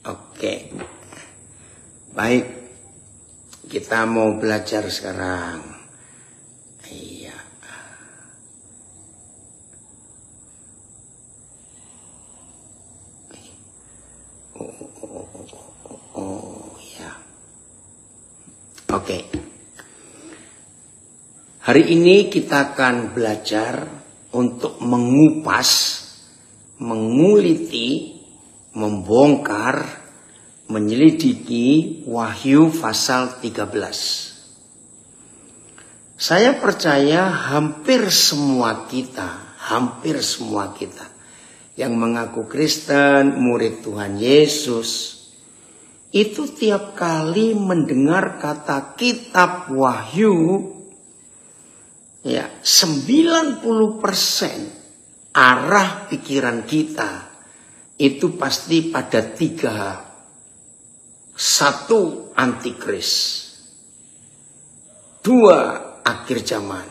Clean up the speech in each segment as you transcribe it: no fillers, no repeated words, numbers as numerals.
Oke. Baik. Kita mau belajar sekarang. Iya. Ya. Oke. Hari ini kita akan belajar untuk mengupas, menguliti, membongkar, menyelidiki Wahyu pasal 13. Saya percaya hampir semua kita yang mengaku Kristen, murid Tuhan Yesus, itu tiap kali mendengar kata kitab Wahyu, ya 90% arah pikiran kita itu pasti pada 3. 1, antikris. 2, akhir zaman.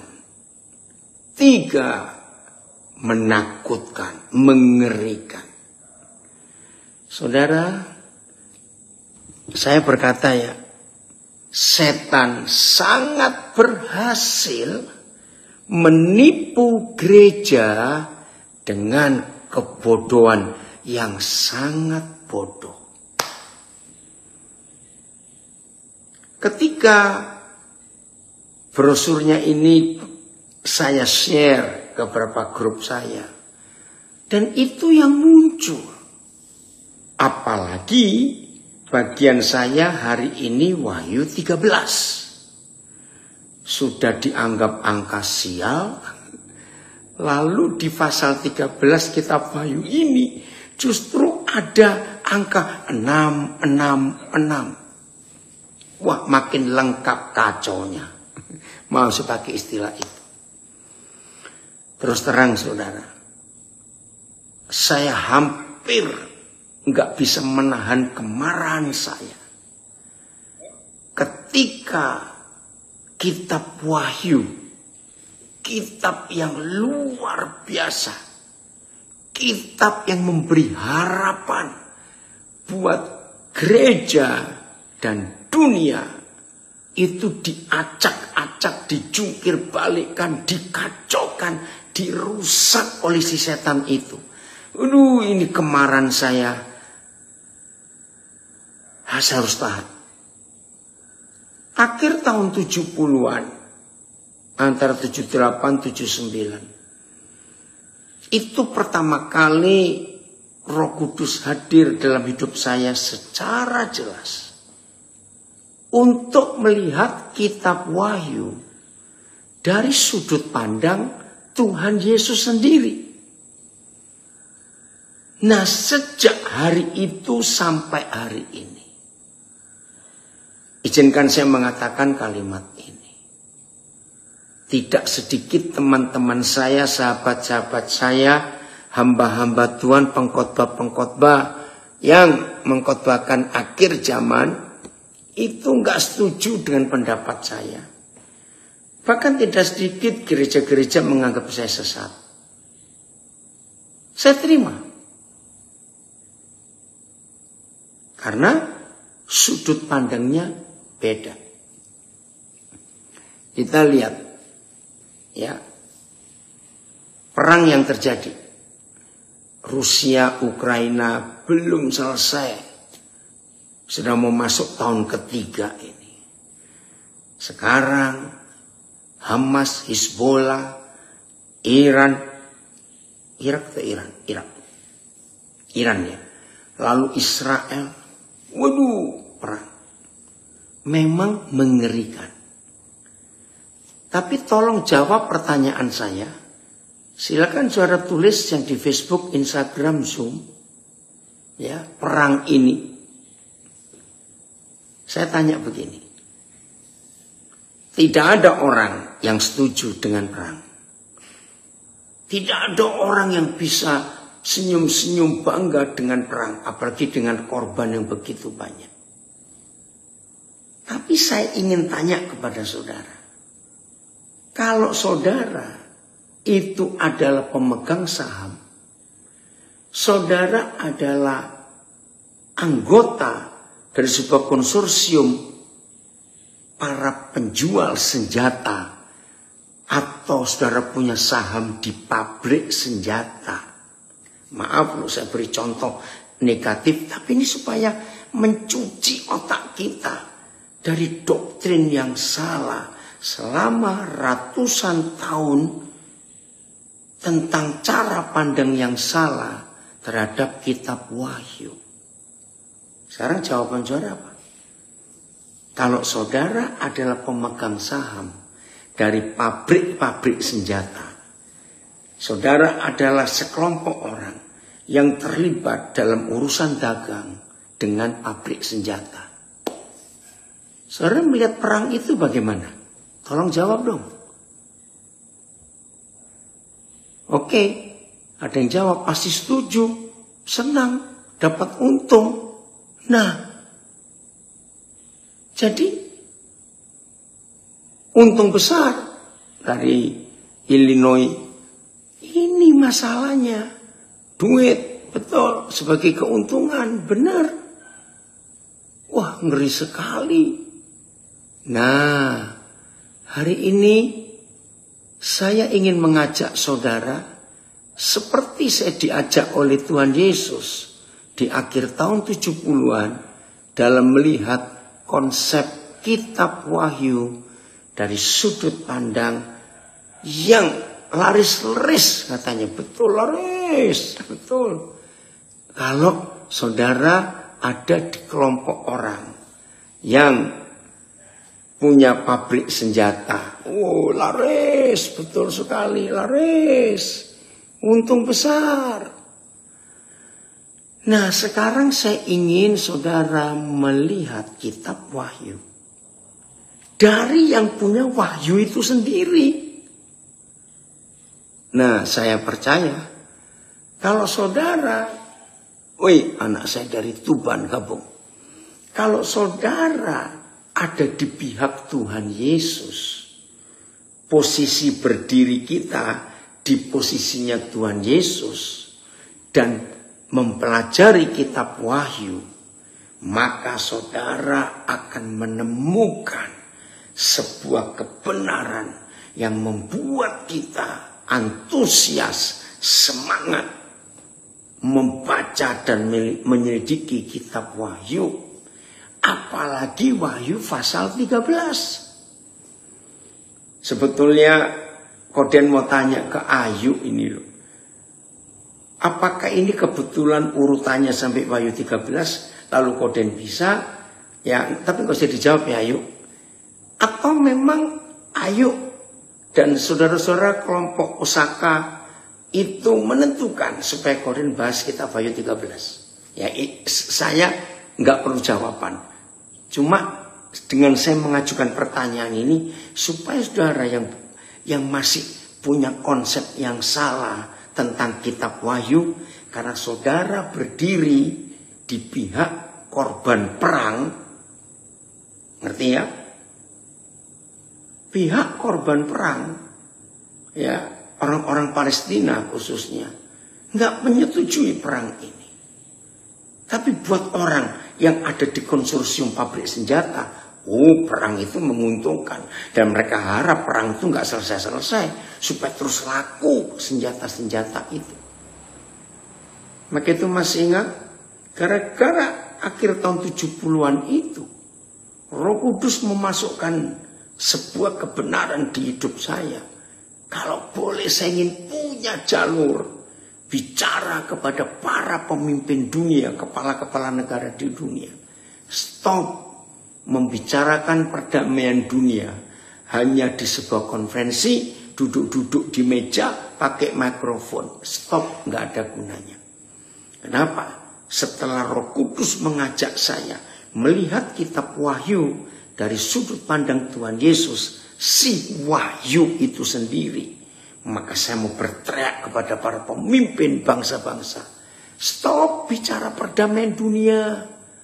3, menakutkan, mengerikan. Saudara, saya berkata ya, setan sangat berhasil menipu gereja dengan kebodohan yang sangat bodoh. Ketika brosurnya ini saya share ke beberapa grup saya, dan itu yang muncul. Apalagi bagian saya hari ini Wahyu 13. Sudah dianggap angka sial. Lalu di pasal 13 kitab Wahyu ini justru ada angka 666. Wah, makin lengkap kacaunya. Mau saya pakai istilah itu. Terus terang saudara, saya hampir nggak bisa menahan kemarahan saya ketika kitab Wahyu, kitab yang luar biasa, kitab yang memberi harapan buat gereja dan dunia, itu diacak-acak, dijungkir balikkan, dikacaukan, dirusak oleh si setan itu. Aduh, ini kemarahan saya harus tahan. Akhir tahun 70-an, antara 78, 79, itu pertama kali Roh Kudus hadir dalam hidup saya secara jelas untuk melihat kitab Wahyu dari sudut pandang Tuhan Yesus sendiri. Nah, sejak hari itu sampai hari ini, izinkan saya mengatakan kalimat ini. Tidak sedikit teman-teman saya, sahabat-sahabat saya, hamba-hamba Tuhan, pengkhotbah-pengkhotbah yang mengkhotbahkan akhir zaman, itu enggak setuju dengan pendapat saya. Bahkan tidak sedikit gereja-gereja menganggap saya sesat. Saya terima. Karena sudut pandangnya beda. Kita lihat ya, perang yang terjadi Rusia Ukraina belum selesai, sudah mau masuk tahun ketiga ini. Sekarang Hamas, Hizbollah, Iran ya, lalu Israel. Waduh, perang. Memang mengerikan. Tapi tolong jawab pertanyaan saya. Silakan saudara tulis yang di Facebook, Instagram, Zoom. Ya, perang ini. Saya tanya begini. Tidak ada orang yang setuju dengan perang. Tidak ada orang yang bisa senyum-senyum bangga dengan perang, apalagi dengan korban yang begitu banyak. Tapi saya ingin tanya kepada saudara, kalau saudara itu adalah pemegang saham, saudara adalah anggota dari sebuah konsorsium para penjual senjata, atau saudara punya saham di pabrik senjata. Maaf loh saya beri contoh negatif, tapi ini supaya mencuci otak kita dari doktrin yang salah selama ratusan tahun tentang cara pandang yang salah terhadap kitab Wahyu. Sekarang jawaban saudara apa? Kalau saudara adalah pemegang saham dari pabrik-pabrik senjata, saudara adalah sekelompok orang yang terlibat dalam urusan dagang dengan pabrik senjata. Saudara melihat perang itu bagaimana? Tolong jawab dong. Oke, ada yang jawab pasti setuju, senang, dapat untung. Nah, jadi untung besar dari Illinois. Ini masalahnya. Duit, betul, sebagai keuntungan, benar. Wah, ngeri sekali. Nah, hari ini saya ingin mengajak saudara seperti saya diajak oleh Tuhan Yesus di akhir tahun 70-an dalam melihat konsep kitab Wahyu dari sudut pandang yang laris-laris katanya. Betul, laris. Betul. Kalau saudara ada di kelompok orang yang punya pabrik senjata. Oh, laris. Betul sekali, laris. Untung besar. Nah, sekarang saya ingin saudara melihat kitab Wahyu dari yang punya Wahyu itu sendiri. Nah, saya percaya kalau saudara, anak saya dari Tuban gabung. Kalau saudara ada di pihak Tuhan Yesus, posisi berdiri kita di posisinya Tuhan Yesus, dan mempelajari kitab Wahyu, maka saudara akan menemukan sebuah kebenaran yang membuat kita antusias, semangat membaca dan menyelidiki kitab Wahyu. Apalagi Wahyu pasal 13. Sebetulnya Koden mau tanya ke Ayu ini loh. Apakah ini kebetulan urutannya sampai Wahyu 13 lalu Koden bisa? Ya, tapi nggak usah dijawab ya Ayu. Atau memang Ayu dan saudara-saudara kelompok Osaka itu menentukan supaya Koden bahas kitab Wahyu 13. Ya, saya nggak perlu jawaban. Cuma dengan saya mengajukan pertanyaan ini supaya saudara yang masih punya konsep yang salah tentang kitab Wahyu, karena saudara berdiri di pihak korban perang, ngerti ya? Pihak korban perang, ya orang-orang Palestina khususnya, nggak menyetujui perang ini. Tapi buat orang yang ada di konsorsium pabrik senjata, perang itu menguntungkan. Dan mereka harap perang itu nggak selesai-selesai, supaya terus laku senjata-senjata itu. Maka itu masih ingat, gara-gara akhir tahun 70-an itu, Roh Kudus memasukkan sebuah kebenaran di hidup saya. Kalau boleh saya ingin punya jalur bicara kepada para pemimpin dunia, kepala-kepala negara di dunia. Stop membicarakan perdamaian dunia hanya di sebuah konferensi, duduk-duduk di meja, pakai mikrofon. Stop, nggak ada gunanya. Kenapa? Setelah Roh Kudus mengajak saya melihat kitab Wahyu dari sudut pandang Tuhan Yesus, si Wahyu itu sendiri, maka saya mau berteriak kepada para pemimpin bangsa-bangsa. Stop bicara perdamaian dunia.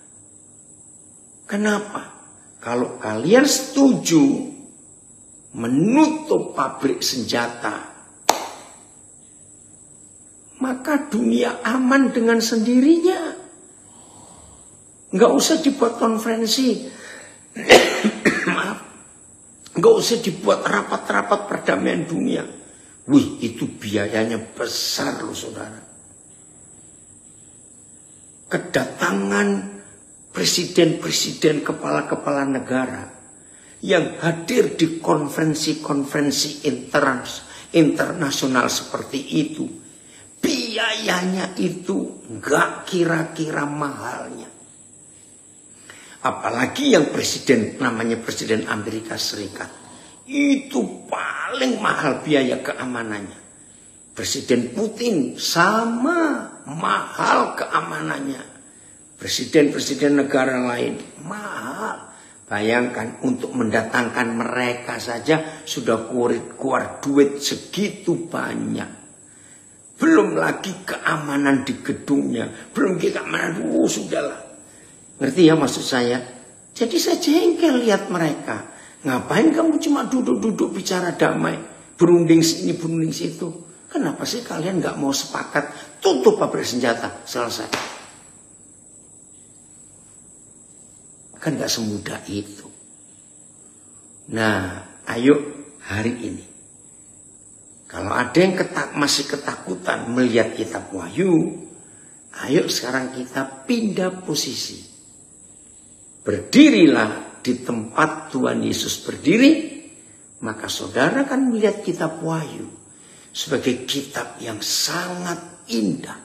Kenapa? Kalau kalian setuju menutup pabrik senjata, maka dunia aman dengan sendirinya. Nggak usah dibuat konferensi. Maaf. Nggak usah dibuat rapat-rapat perdamaian dunia. Wih, itu biayanya besar loh saudara. Kedatangan presiden-presiden, kepala-kepala negara yang hadir di konferensi-konferensi internasional seperti itu, biayanya itu nggak kira-kira mahalnya. Apalagi yang presiden, namanya Presiden Amerika Serikat, itu paling mahal biaya keamanannya. Presiden Putin sama mahal keamanannya. Presiden-presiden negara lain mahal. Bayangkan untuk mendatangkan mereka saja sudah keluar duit segitu banyak. Belum lagi keamanan di gedungnya, belum lagi keamanan, sudahlah. Ngerti ya maksud saya? Jadi saya jengkel lihat mereka. Ngapain kamu cuma duduk-duduk bicara damai, berunding sini, berunding situ? Kenapa sih kalian nggak mau sepakat tutup pabrik senjata, selesai? Kan nggak semudah itu. Nah, ayo hari ini, kalau ada yang masih ketakutan melihat kitab Wahyu, ayo sekarang kita pindah posisi. Berdirilah di tempat Tuhan Yesus berdiri, maka saudara kan melihat kitab Wahyu sebagai kitab yang sangat indah.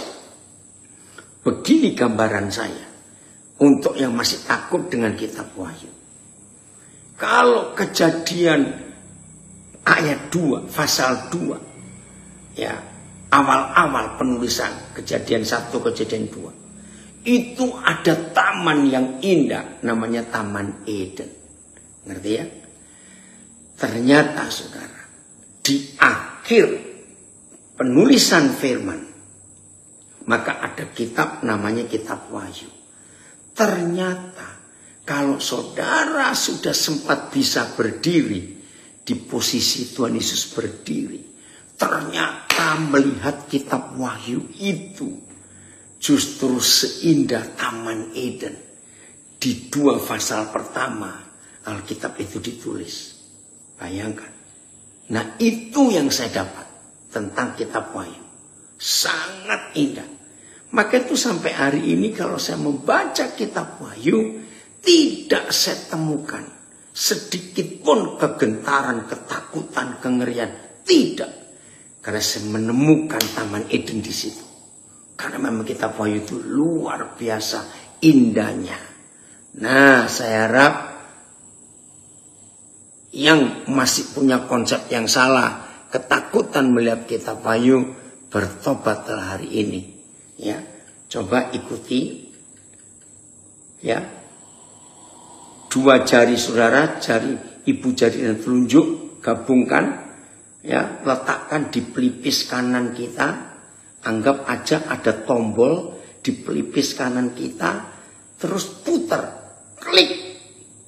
Begini gambaran saya untuk yang masih takut dengan kitab Wahyu. Kalau Kejadian ayat 2, pasal 2, ya, awal-awal penulisan Kejadian 1, Kejadian 2. Itu ada taman yang indah, namanya Taman Eden. Ngerti ya? Ternyata saudara, di akhir penulisan firman, maka ada kitab namanya kitab Wahyu. Ternyata kalau saudara sudah sempat bisa berdiri di posisi Tuhan Yesus berdiri, ternyata melihat kitab Wahyu itu justru seindah Taman Eden. Di 2 pasal pertama Alkitab itu ditulis. Bayangkan. Nah itu yang saya dapat tentang kitab Wahyu. Sangat indah. Maka itu sampai hari ini kalau saya membaca kitab Wahyu, tidak saya temukan sedikit pun kegentaran, ketakutan, kengerian. Tidak. Karena saya menemukan Taman Eden di situ. Karena memang kitab Wahyu itu luar biasa indahnya. Nah, saya harap yang masih punya konsep yang salah, ketakutan melihat kitab Wahyu, bertobatlah hari ini. Ya, coba ikuti. Ya, 2 jari saudara, jari ibu jari dan telunjuk, gabungkan. Ya, letakkan di pelipis kanan kita. Anggap aja ada tombol di pelipis kanan kita, terus putar, klik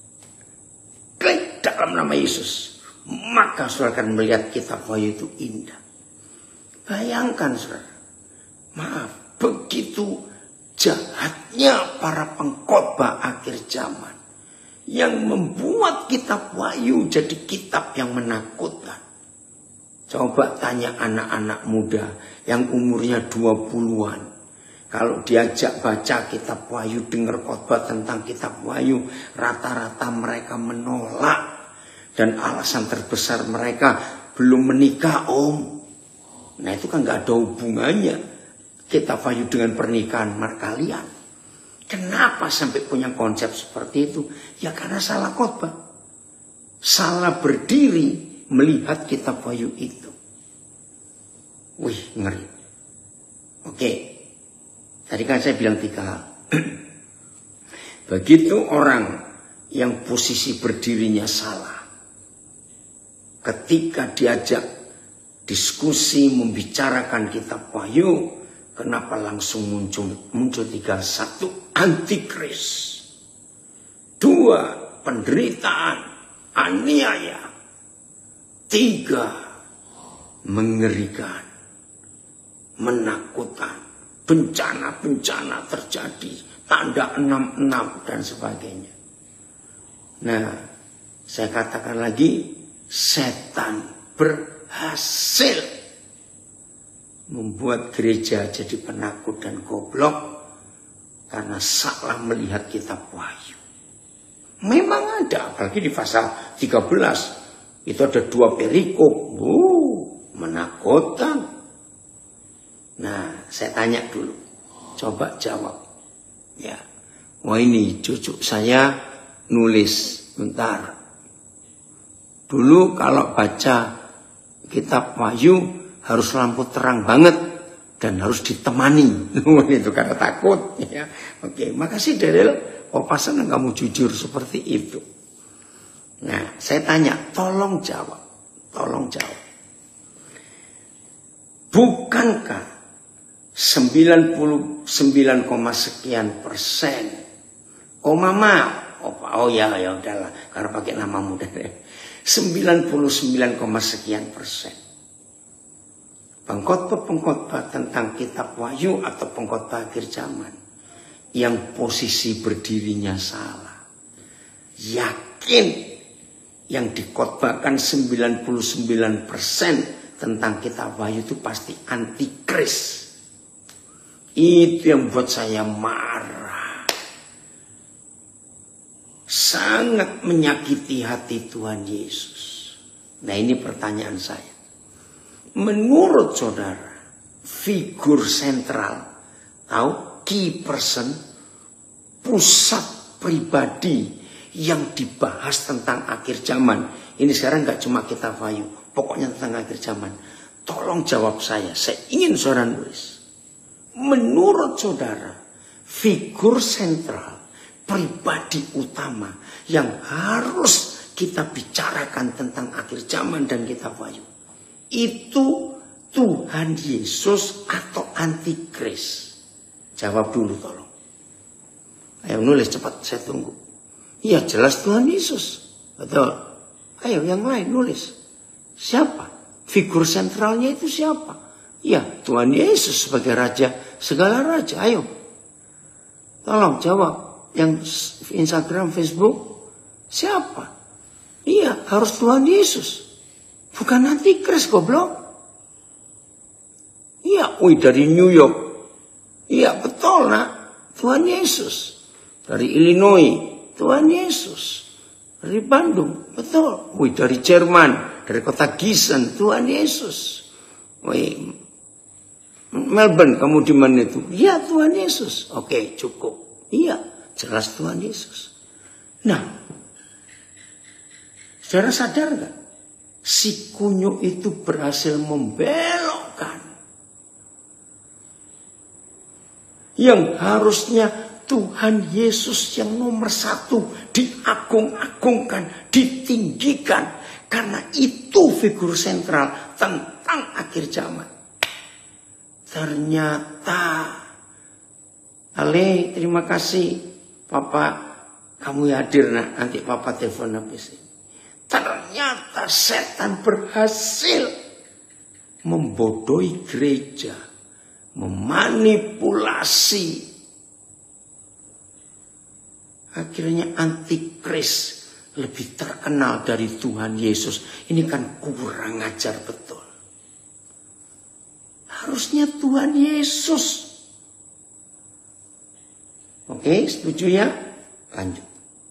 dalam nama Yesus. Maka saudara akan melihat kitab Wahyu itu indah. Bayangkan saudara, maaf, begitu jahatnya para pengkhotbah akhir zaman yang membuat kitab Wahyu jadi kitab yang menakutkan. Coba tanya anak-anak muda yang umurnya 20-an. Kalau diajak baca kitab Wahyu, dengar khotbah tentang kitab Wahyu, rata-rata mereka menolak. Dan alasan terbesar mereka, belum menikah om. Nah itu kan gak ada hubungannya kitab Wahyu dengan pernikahan kalian. Kenapa sampai punya konsep seperti itu? Ya karena salah khotbah. Salah berdiri melihat kitab Wahyu itu. Wih, ngeri. Oke. Tadi kan saya bilang 3 hal. Begitu orang yang posisi berdirinya salah, ketika diajak diskusi membicarakan kitab Wahyu, kenapa langsung muncul 3? 1, antikris. 2, penderitaan, aniaya. 3, mengerikan, menakutkan, bencana-bencana terjadi, tanda 66 dan sebagainya. Nah, saya katakan lagi, setan berhasil membuat gereja jadi penakut dan goblok karena salah melihat kitab Wahyu. Memang ada, apalagi di pasal 13 itu ada 2 perikop, menakutkan. Nah, saya tanya dulu, coba jawab. Ya, wah ini cucu saya nulis, bentar. Dulu kalau baca kitab Wahyu harus lampu terang banget dan harus ditemani. Itu karena takut. Ya. Oke, makasih Daryl. Papa senang kamu jujur seperti itu. Nah, saya tanya, tolong jawab. Tolong jawab. Bukankah 99, sekian %. Oh mama, oh ya udahlah, karena pakai nama muda. 99, sekian %. Pengkhotbah tentang kitab Wahyu atau pengkhotbah akhir zaman yang posisi berdirinya salah. Yakin yang dikhotbahkan 99% tentang kitab Wahyu itu pasti antikris. Itu yang buat saya marah. Sangat menyakiti hati Tuhan Yesus. Nah, ini pertanyaan saya. Menurut saudara, figur sentral, tahu, key person, pusat pribadi yang dibahas tentang akhir zaman. Ini sekarang gak cuma kitab Wahyu, pokoknya tentang akhir zaman. Tolong jawab saya ingin saudara nulis. Menurut saudara, figur sentral, pribadi utama yang harus kita bicarakan tentang akhir zaman dan kitab Wahyu, itu Tuhan Yesus atau antikris? Jawab dulu tolong. Ayo nulis cepat, saya tunggu. Iya jelas Tuhan Yesus. Betul. Ayo yang lain nulis. Siapa? Figur sentralnya itu siapa? Ya, Tuhan Yesus sebagai Raja segala raja. Ayo. Tolong jawab. Yang Instagram, Facebook. Siapa? Iya, harus Tuhan Yesus. Bukan antikris, goblok. Iya, dari New York. Iya, betul nak. Tuhan Yesus. Dari Illinois. Tuhan Yesus. Dari Bandung. Betul. Dari Jerman. Dari kota Gießen. Tuhan Yesus. Melbourne, kamu di mana itu? Iya, Tuhan Yesus. Oke, cukup. Iya, jelas Tuhan Yesus. Nah, saudara sadar gak? Si kunyuk itu berhasil membelokkan yang harusnya Tuhan Yesus yang nomor 1 diagung-agungkan, ditinggikan. Karena itu figur sentral tentang akhir zaman. Ternyata, Ale, terima kasih, Papa, kamu hadir nak, nanti Papa telepon habis ini. Ternyata setan berhasil membodohi gereja, memanipulasi. Akhirnya antikris lebih terkenal dari Tuhan Yesus. Ini kan kurang ajar betul. Harusnya Tuhan Yesus. Oke, setuju ya? Lanjut.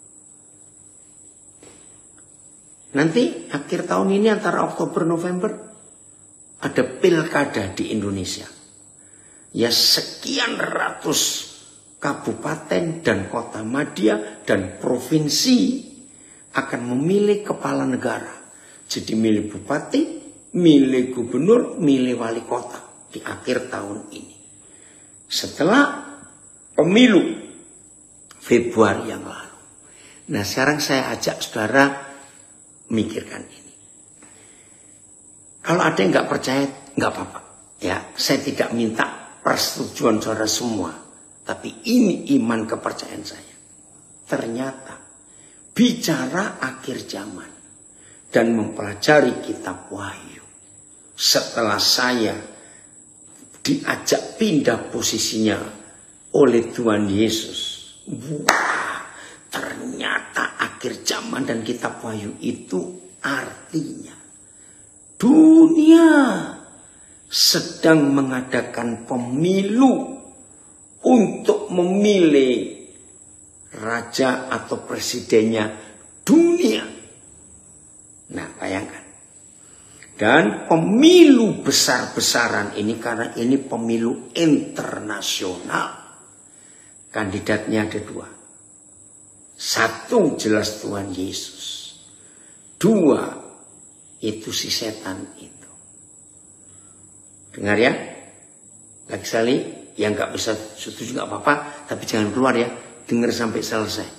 Nanti akhir tahun ini antara Oktober November ada pilkada di Indonesia. Ya sekian ratus kabupaten dan kota madya dan provinsi akan memilih kepala negara. Jadi milih bupati, milih gubernur, milih wali kota di akhir tahun ini. Setelah pemilu Februari yang lalu. Nah sekarang saya ajak saudara mikirkan ini. Kalau ada yang nggak percaya, nggak apa-apa. Ya, saya tidak minta persetujuan saudara semua. Tapi ini iman kepercayaan saya. Ternyata bicara akhir zaman dan mempelajari kitab Wahyu. Setelah saya diajak pindah posisinya oleh Tuhan Yesus. Wah, ternyata akhir zaman dan kitab Wahyu itu artinya dunia sedang mengadakan pemilu untuk memilih raja atau presidennya dunia. Nah, bayangkan. Dan pemilu besar-besaran ini, karena ini pemilu internasional, kandidatnya ada dua. Satu jelas Tuhan Yesus. Dua itu si setan itu. Dengar ya. Lagi sekali, yang gak bisa setuju gak apa-apa, tapi jangan keluar ya. Dengar sampai selesai.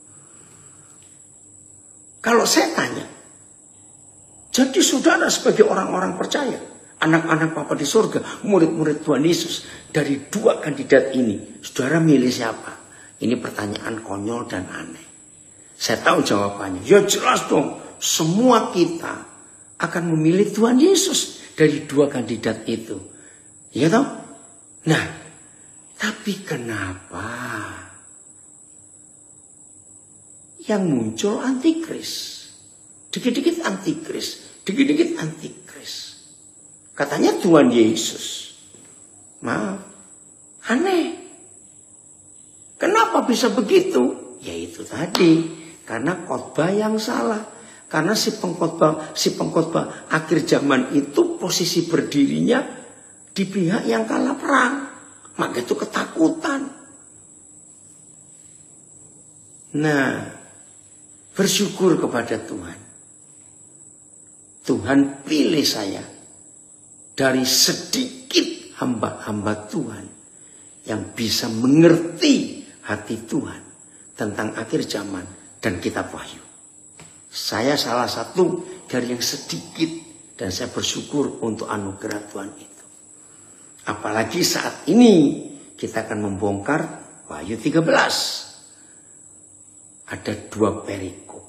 Kalau saya tanya, jadi saudara sebagai orang-orang percaya, anak-anak Bapa di surga, murid-murid Tuhan Yesus, dari dua kandidat ini, saudara milih siapa? Ini pertanyaan konyol dan aneh. Saya tahu jawabannya. Ya jelas dong, semua kita akan memilih Tuhan Yesus dari dua kandidat itu. Ya toh? Nah, tapi kenapa yang muncul antikris? Dikit-dikit antikris, dikit-dikit antikris. Katanya Tuhan Yesus. Maaf, aneh. Kenapa bisa begitu? Ya itu tadi, karena khotbah yang salah. Karena si pengkhotbah akhir zaman itu posisi berdirinya di pihak yang kalah perang. Maka itu ketakutan. Nah, bersyukur kepada Tuhan. Tuhan pilih saya dari sedikit hamba-hamba Tuhan yang bisa mengerti hati Tuhan tentang akhir zaman dan kitab Wahyu. Saya salah satu dari yang sedikit dan saya bersyukur untuk anugerah Tuhan itu. Apalagi saat ini kita akan membongkar Wahyu 13. Ada dua perikop.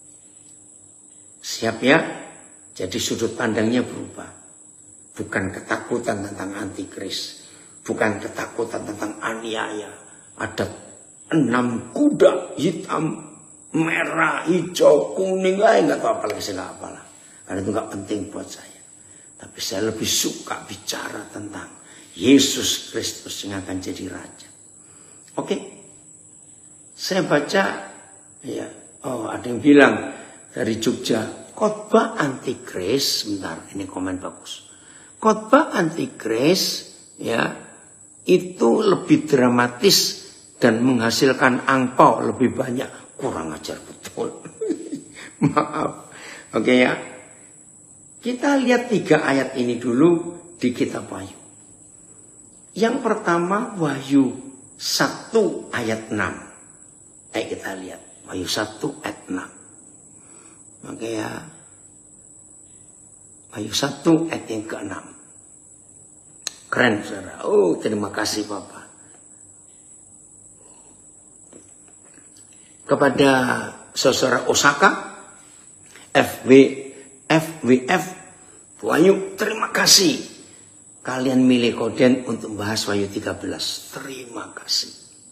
Siap ya? Jadi sudut pandangnya berubah. Bukan ketakutan tentang antikris. Bukan ketakutan tentang aniaya. Ada 6 kuda hitam, merah, hijau, kuning. Nggak tahu apa lagi, saya nggak apalah. Karena itu nggak penting buat saya. Tapi saya lebih suka bicara tentang Yesus Kristus yang akan jadi Raja. Oke. Saya baca, ya. Oh, ada yang bilang dari Jogja. Khotbah antikris, sebentar, ini komen bagus. Khotbah antikris, ya, itu lebih dramatis dan menghasilkan angpau lebih banyak. Kurang ajar betul. Maaf. Oke ya. Kita lihat 3 ayat ini dulu di kitab Wahyu. Yang pertama Wahyu 1 ayat 6. Kita lihat. Wahyu 1 ayat 6. Maka ya, Wahyu 1 ayat yang ke-6. Keren saudara. Oh, terima kasih Bapak. Kepada saudara Osaka, FWF, Wahyu, terima kasih. Kalian milih Koden untuk bahas Wahyu 13. Terima kasih.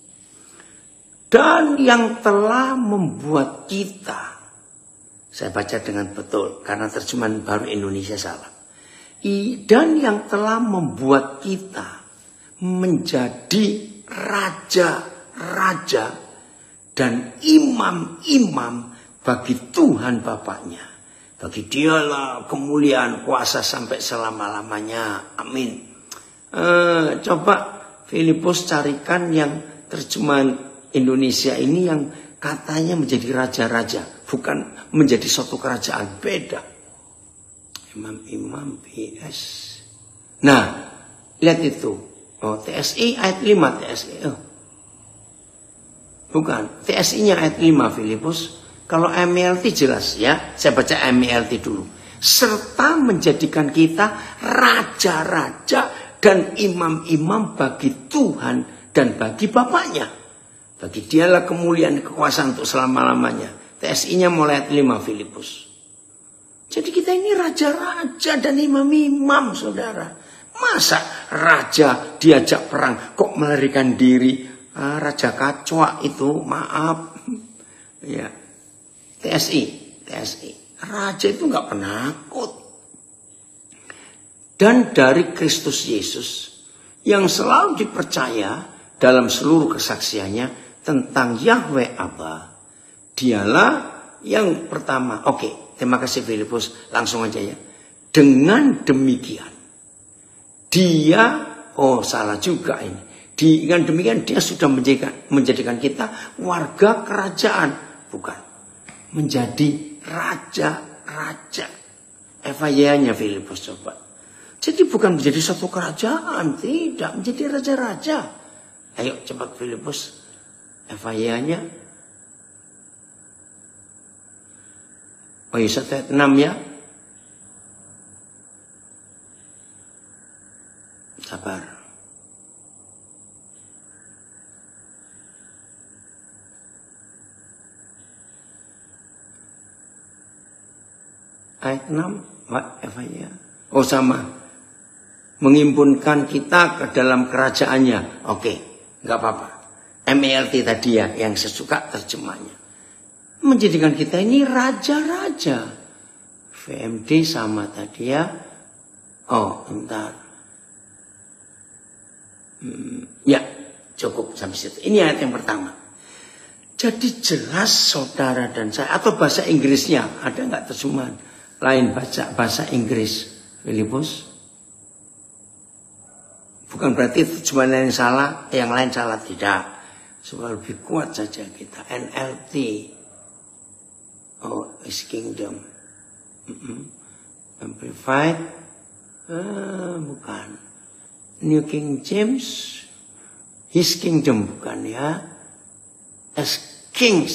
Dan yang telah membuat kita, saya baca dengan betul karena terjemahan baru Indonesia salah. Dan yang telah membuat kita menjadi raja-raja dan imam-imam bagi Tuhan Bapaknya. Bagi Dialah kemuliaan kuasa sampai selama-lamanya. Amin. Coba Filipus carikan yang terjemahan Indonesia ini yang katanya menjadi raja-raja, bukan menjadi suatu kerajaan, beda. Imam-imam PS. Nah, lihat itu. Oh, TSI ayat 5 TSI. Oh. Bukan, TSI-nya ayat 5 Filipus. Kalau MLT jelas ya, saya baca MLT dulu. Serta menjadikan kita raja-raja dan imam-imam bagi Tuhan dan bagi Bapaknya. Bagi Dialah kemuliaan kekuasaan untuk selama-lamanya. TSI-nya mulai ayat 5 Filipus. Jadi kita ini raja-raja dan imam-imam saudara. Masa raja diajak perang kok melarikan diri, Raja Kacwa itu, maaf. Ya, TSI. Raja itu nggak penakut. Dan dari Kristus Yesus yang selalu dipercaya dalam seluruh kesaksiannya tentang Yahweh Aba, dialah yang pertama. Oke, terima kasih Filipus. Langsung aja ya. Dengan demikian, dia, salah juga ini. Dengan demikian dia sudah menjadikan kita warga kerajaan. Bukan. Menjadi raja-raja. FYI-nya Filipus coba. Jadi bukan menjadi satu kerajaan. Tidak. Menjadi raja-raja. Ayo cepat Filipus. FYI-nya. Ayat 1 ayat 6 ya. Sabar. Ayat 6. FYI. Sama. Menghimpunkan kita ke dalam kerajaannya. Oke, nggak apa-apa. MELT tadi ya, yang sesuka terjemahnya. Menjadikan kita ini raja-raja. VMD sama tadi ya. Bentar. Ya, cukup sampai situ. Ini ayat yang pertama. Jadi jelas saudara dan saya, atau bahasa Inggrisnya, ada nggak terjemahan lain bahasa Inggris, Filipus? Bukan berarti terjemahan yang salah, yang lain salah, tidak. Supaya lebih kuat saja kita. NLT. His Kingdom. Amplified. Bukan. New King James. His Kingdom bukan ya. As Kings.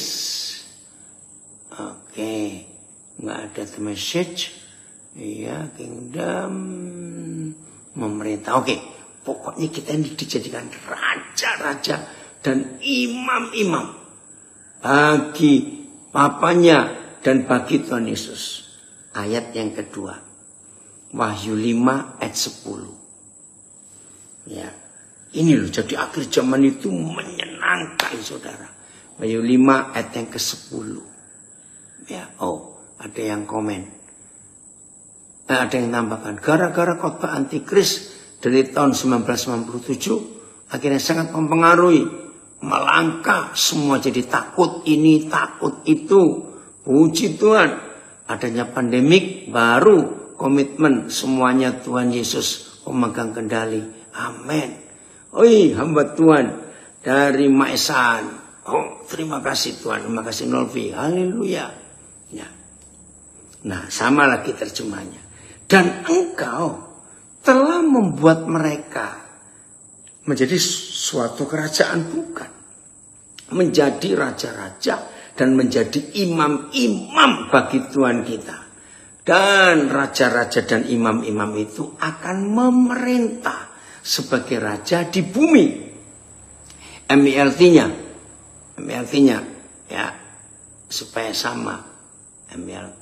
Oke. Nggak ada the message. Iya, Kingdom. Memerintah. Oke. Pokoknya kita ini dijadikan raja-raja dan imam-imam bagi papanya dan bagi Tuhan Yesus. Ayat yang kedua. Wahyu 5 ayat 10. Ya. Ini loh, jadi akhir zaman itu menyenangkan saudara. Wahyu 5 ayat yang ke-10. Ya, ada yang komen. Ada yang tambahkan. Gara-gara khotbah antikris dari tahun 1997 akhirnya sangat mempengaruhi, melangkah, semua jadi takut ini, takut itu. Puji Tuhan, adanya pandemik baru komitmen semuanya Tuhan Yesus memegang kendali. Amin. Hamba Tuhan dari Maesan. Terima kasih Tuhan, terima kasih Nolvi. Haleluya. Ya. Nah, sama lagi terjemahnya. Dan engkau telah membuat mereka menjadi suatu kerajaan, bukan. Menjadi raja-raja dan menjadi imam-imam bagi Tuhan kita. Dan raja-raja dan imam-imam itu akan memerintah sebagai raja di bumi. MELT-nya ya, supaya sama. MELT.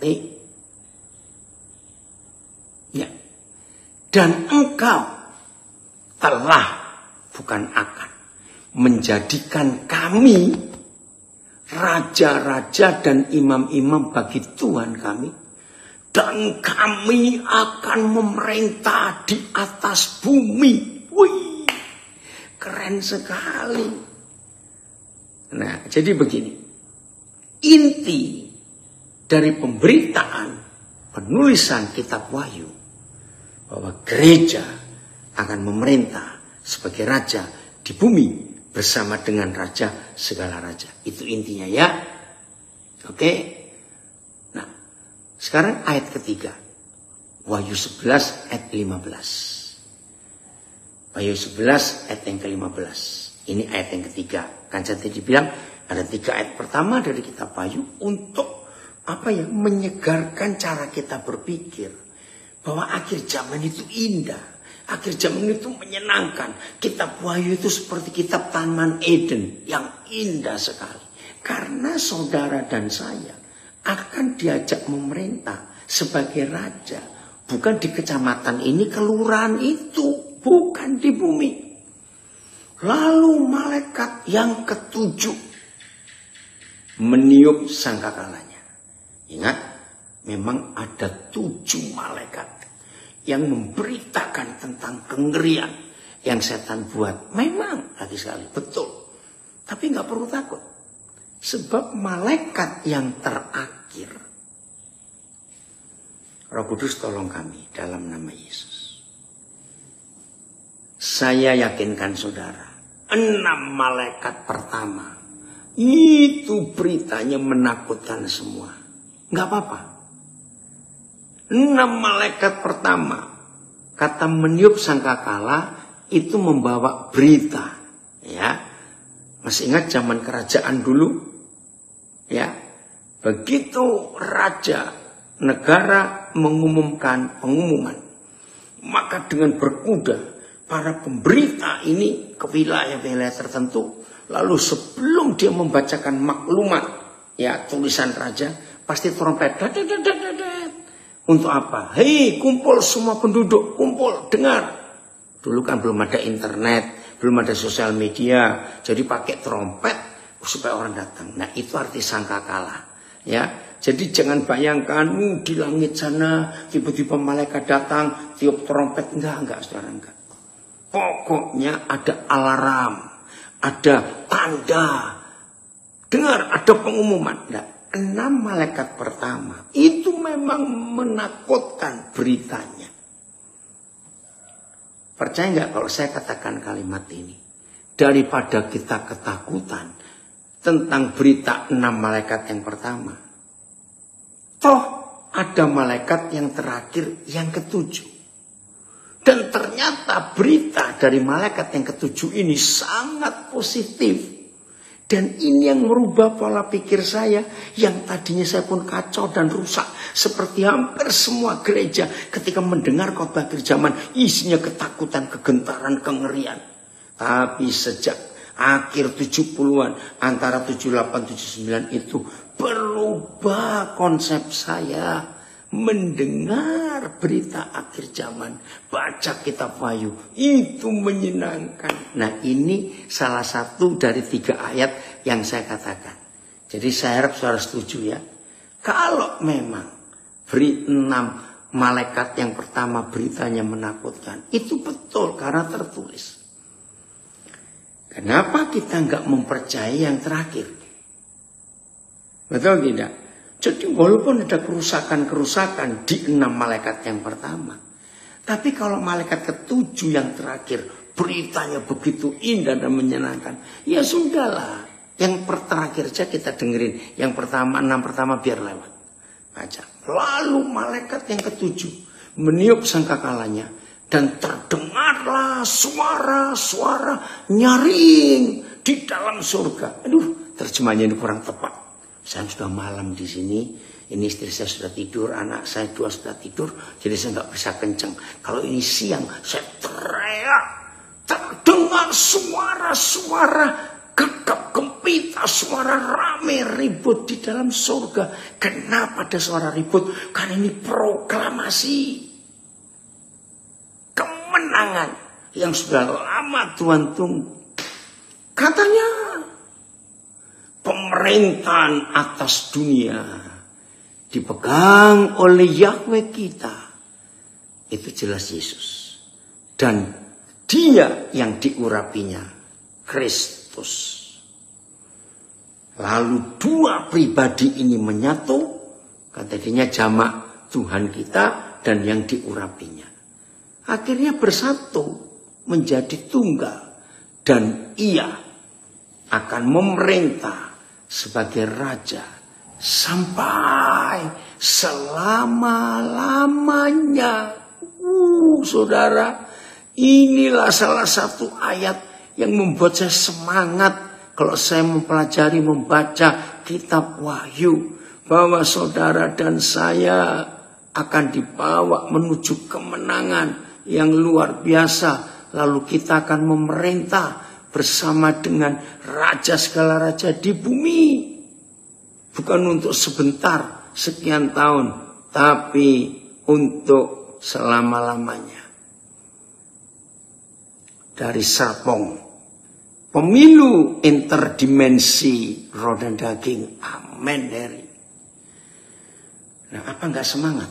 Ya. Dan engkau telah, bukan akan, menjadikan kami raja-raja dan imam-imam bagi Tuhan kami. Dan kami akan memerintah di atas bumi. Wih, keren sekali. Nah, jadi begini. Inti dari pemberitaan penulisan kitab Wahyu, bahwa gereja akan memerintah sebagai raja di bumi bersama dengan raja segala raja. Itu intinya ya. Oke. Nah, sekarang ayat ketiga. Wahyu 11 ayat 15. Wahyu 11 ayat yang ke-15. Ini ayat yang ketiga. Kan saya tadi bilang ada 3 ayat pertama dari kitab Wahyu untuk menyegarkan cara kita berpikir. Bahwa akhir zaman itu indah. Akhir zaman itu menyenangkan. Kitab Wahyu itu seperti kitab Taman Eden. Yang indah sekali. Karena saudara dan saya akan diajak memerintah sebagai raja. Bukan di kecamatan ini, kelurahan itu. Bukan di bumi. Lalu malaikat yang ketujuh meniup sangkakalanya. Ingat, memang ada 7 malaikat yang memberitakan tentang kengerian yang setan buat. Memang lagi sekali, betul. Tapi nggak perlu takut. Sebab malaikat yang terakhir, Roh Kudus tolong kami dalam nama Yesus. Saya yakinkan saudara, 6 malaikat pertama itu beritanya menakutkan semua. Nggak apa-apa. 6 malaikat pertama, kata meniup sangkakala itu membawa berita, ya. Masih ingat zaman kerajaan dulu, ya. Begitu raja negara mengumumkan pengumuman, maka dengan berkuda para pemberita ini ke wilayah-wilayah tertentu, lalu sebelum dia membacakan maklumat, ya, tulisan raja, pasti trompet. Untuk apa? Hei, kumpul semua penduduk, kumpul, dengar. Dulu kan belum ada internet, belum ada sosial media, jadi pakai trompet supaya orang datang. Nah, itu arti sangkakala, ya. Jadi jangan bayangkan di langit sana tiba-tiba malaikat datang, tiup trompet. Enggak, saudara, enggak. Pokoknya ada alarm, ada tanda, dengar, ada pengumuman. Nah, 6 malaikat pertama itu memang menakutkan beritanya. Percaya nggak kalau saya katakan kalimat ini? Daripada kita ketakutan tentang berita 6 malaikat yang pertama, toh ada malaikat yang terakhir, yang ke-7. Dan ternyata berita dari malaikat yang ke-7 ini sangat positif. Dan ini yang merubah pola pikir saya, yang tadinya saya pun kacau dan rusak. Seperti hampir semua gereja ketika mendengar khotbah akhir zaman, isinya ketakutan, kegentaran, kengerian. Tapi sejak akhir 70-an, antara 78, 79 itu berubah konsep saya. Mendengar berita akhir zaman, baca kitab Wahyu, itu menyenangkan. Nah, ini salah satu dari 3 ayat yang saya katakan. Jadi saya harap saudara setuju, ya. Kalau memang 6 malaikat yang pertama beritanya menakutkan, itu betul karena tertulis. Kenapa kita nggak mempercayai yang terakhir? Betul tidak? Jadi walaupun ada kerusakan-kerusakan di 6 malaikat yang pertama, tapi kalau malaikat ke-7 yang terakhir beritanya begitu indah dan menyenangkan, ya sudahlah. Yang terakhir saja kita dengerin. Yang pertama, 6 pertama biar lewat. Baca. Lalu malaikat yang ke-7 meniup sangkakalanya, dan terdengarlah suara-suara nyaring di dalam surga. Aduh, terjemahnya ini kurang tepat. Saya sudah malam di sini, ini istri saya sudah tidur, anak saya 2 sudah tidur, jadi saya nggak bisa kenceng. Kalau ini siang, saya teriak, terdengar suara-suara gegap gempita, suara rame ribut di dalam surga. Kenapa ada suara ribut? Karena ini proklamasi kemenangan yang sudah lama Tuhan tunggu. Katanya, pemerintahan atas dunia dipegang oleh Yahweh kita. Itu jelas Yesus. Dan Dia yang diurapinya, Kristus. Lalu 2 pribadi ini menyatu, katanya jamak Tuhan kita dan yang diurapinya. Akhirnya bersatu menjadi tunggal. Dan Ia akan memerintah sebagai raja sampai selama-lamanya. Saudara, inilah salah satu ayat yang membuat saya semangat kalau saya mempelajari, membaca kitab Wahyu, bahwa saudara dan saya akan dibawa menuju kemenangan yang luar biasa. Lalu kita akan memerintah bersama dengan raja segala raja di bumi. Bukan untuk sebentar, sekian tahun, tapi untuk selama-lamanya. Dari Serpong pemilu interdimensi roh dan daging. Amin, Heri. Nah, apa enggak semangat?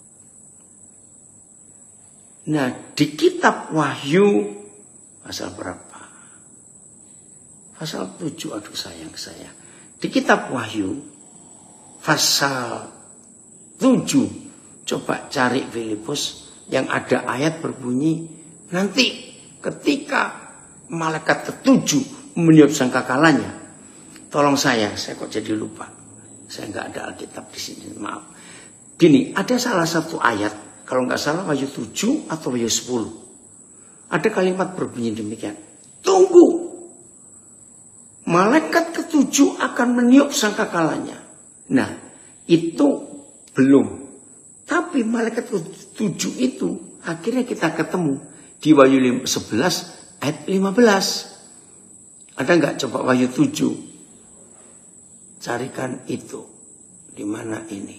Nah, di kitab Wahyu pasal berapa? Pasal 7, aduh sayang saya. Di kitab Wahyu pasal 7, coba cari Filipus yang ada ayat berbunyi, nanti ketika malaikat ketujuh meniup sangkakalanya. Tolong saya kok jadi lupa. Saya nggak ada Alkitab di sini, maaf. Gini, ada salah satu ayat, kalau nggak salah Wahyu 7 atau Wahyu 10. Ada kalimat berbunyi demikian. Tunggu. Malaikat ketujuh akan meniup sangkakalanya. Nah, itu belum. Tapi malaikat ketujuh itu akhirnya kita ketemu di Wahyu 11 ayat 15. Ada nggak coba Wahyu 7? Carikan itu. Di mana ini?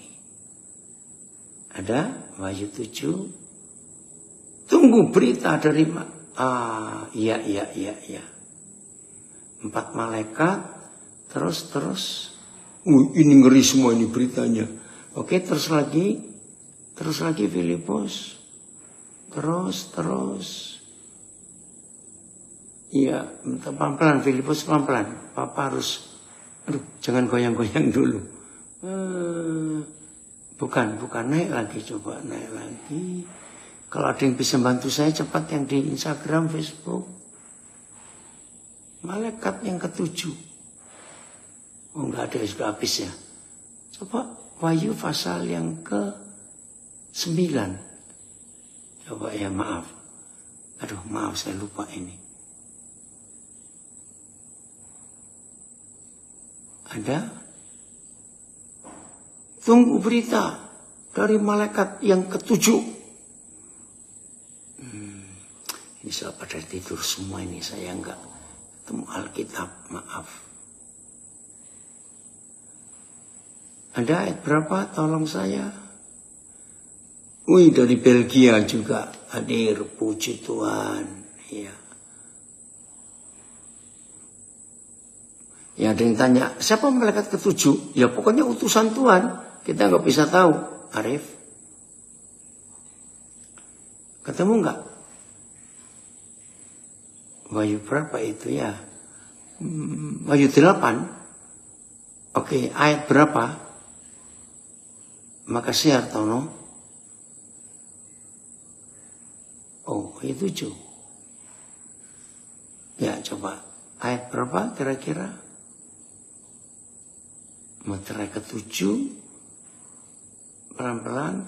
Ada Wahyu 7. Tunggu berita dari iya. 4 malaikat. Terus. Ini ngeri semua ini beritanya. Oke, terus lagi Filipus. Terus. Iya, pelan-pelan Filipus, pelan-pelan. Papa harus, jangan goyang-goyang dulu. Bukan, naik lagi, coba naik lagi. Kalau ada yang bisa bantu saya cepat yang di Instagram, Facebook. Malaikat yang ketujuh. Oh, enggak ada, sudah habis ya. Coba Wahyu pasal yang ke-9. Coba ya, maaf. Maaf saya lupa ini. Ada? Tunggu berita dari malaikat yang ketujuh. Ini sudah pada tidur semua ini. Saya enggak ketemu Alkitab, maaf. Ada ayat berapa? Tolong saya. Wih, dari Belgia juga hadir, puji Tuhan. Ya. Ya, ada yang tanya, siapa malaikat ketujuh? Ya pokoknya utusan Tuhan. Kita nggak bisa tahu, Arif. Ketemu nggak? Wahyu berapa itu ya? Wahyu 8. Oke, ayat berapa? Makasih Hartono. Oh, itu 7. Ya, coba. Ayat berapa kira-kira? Materai ke-7. Pelan-pelan.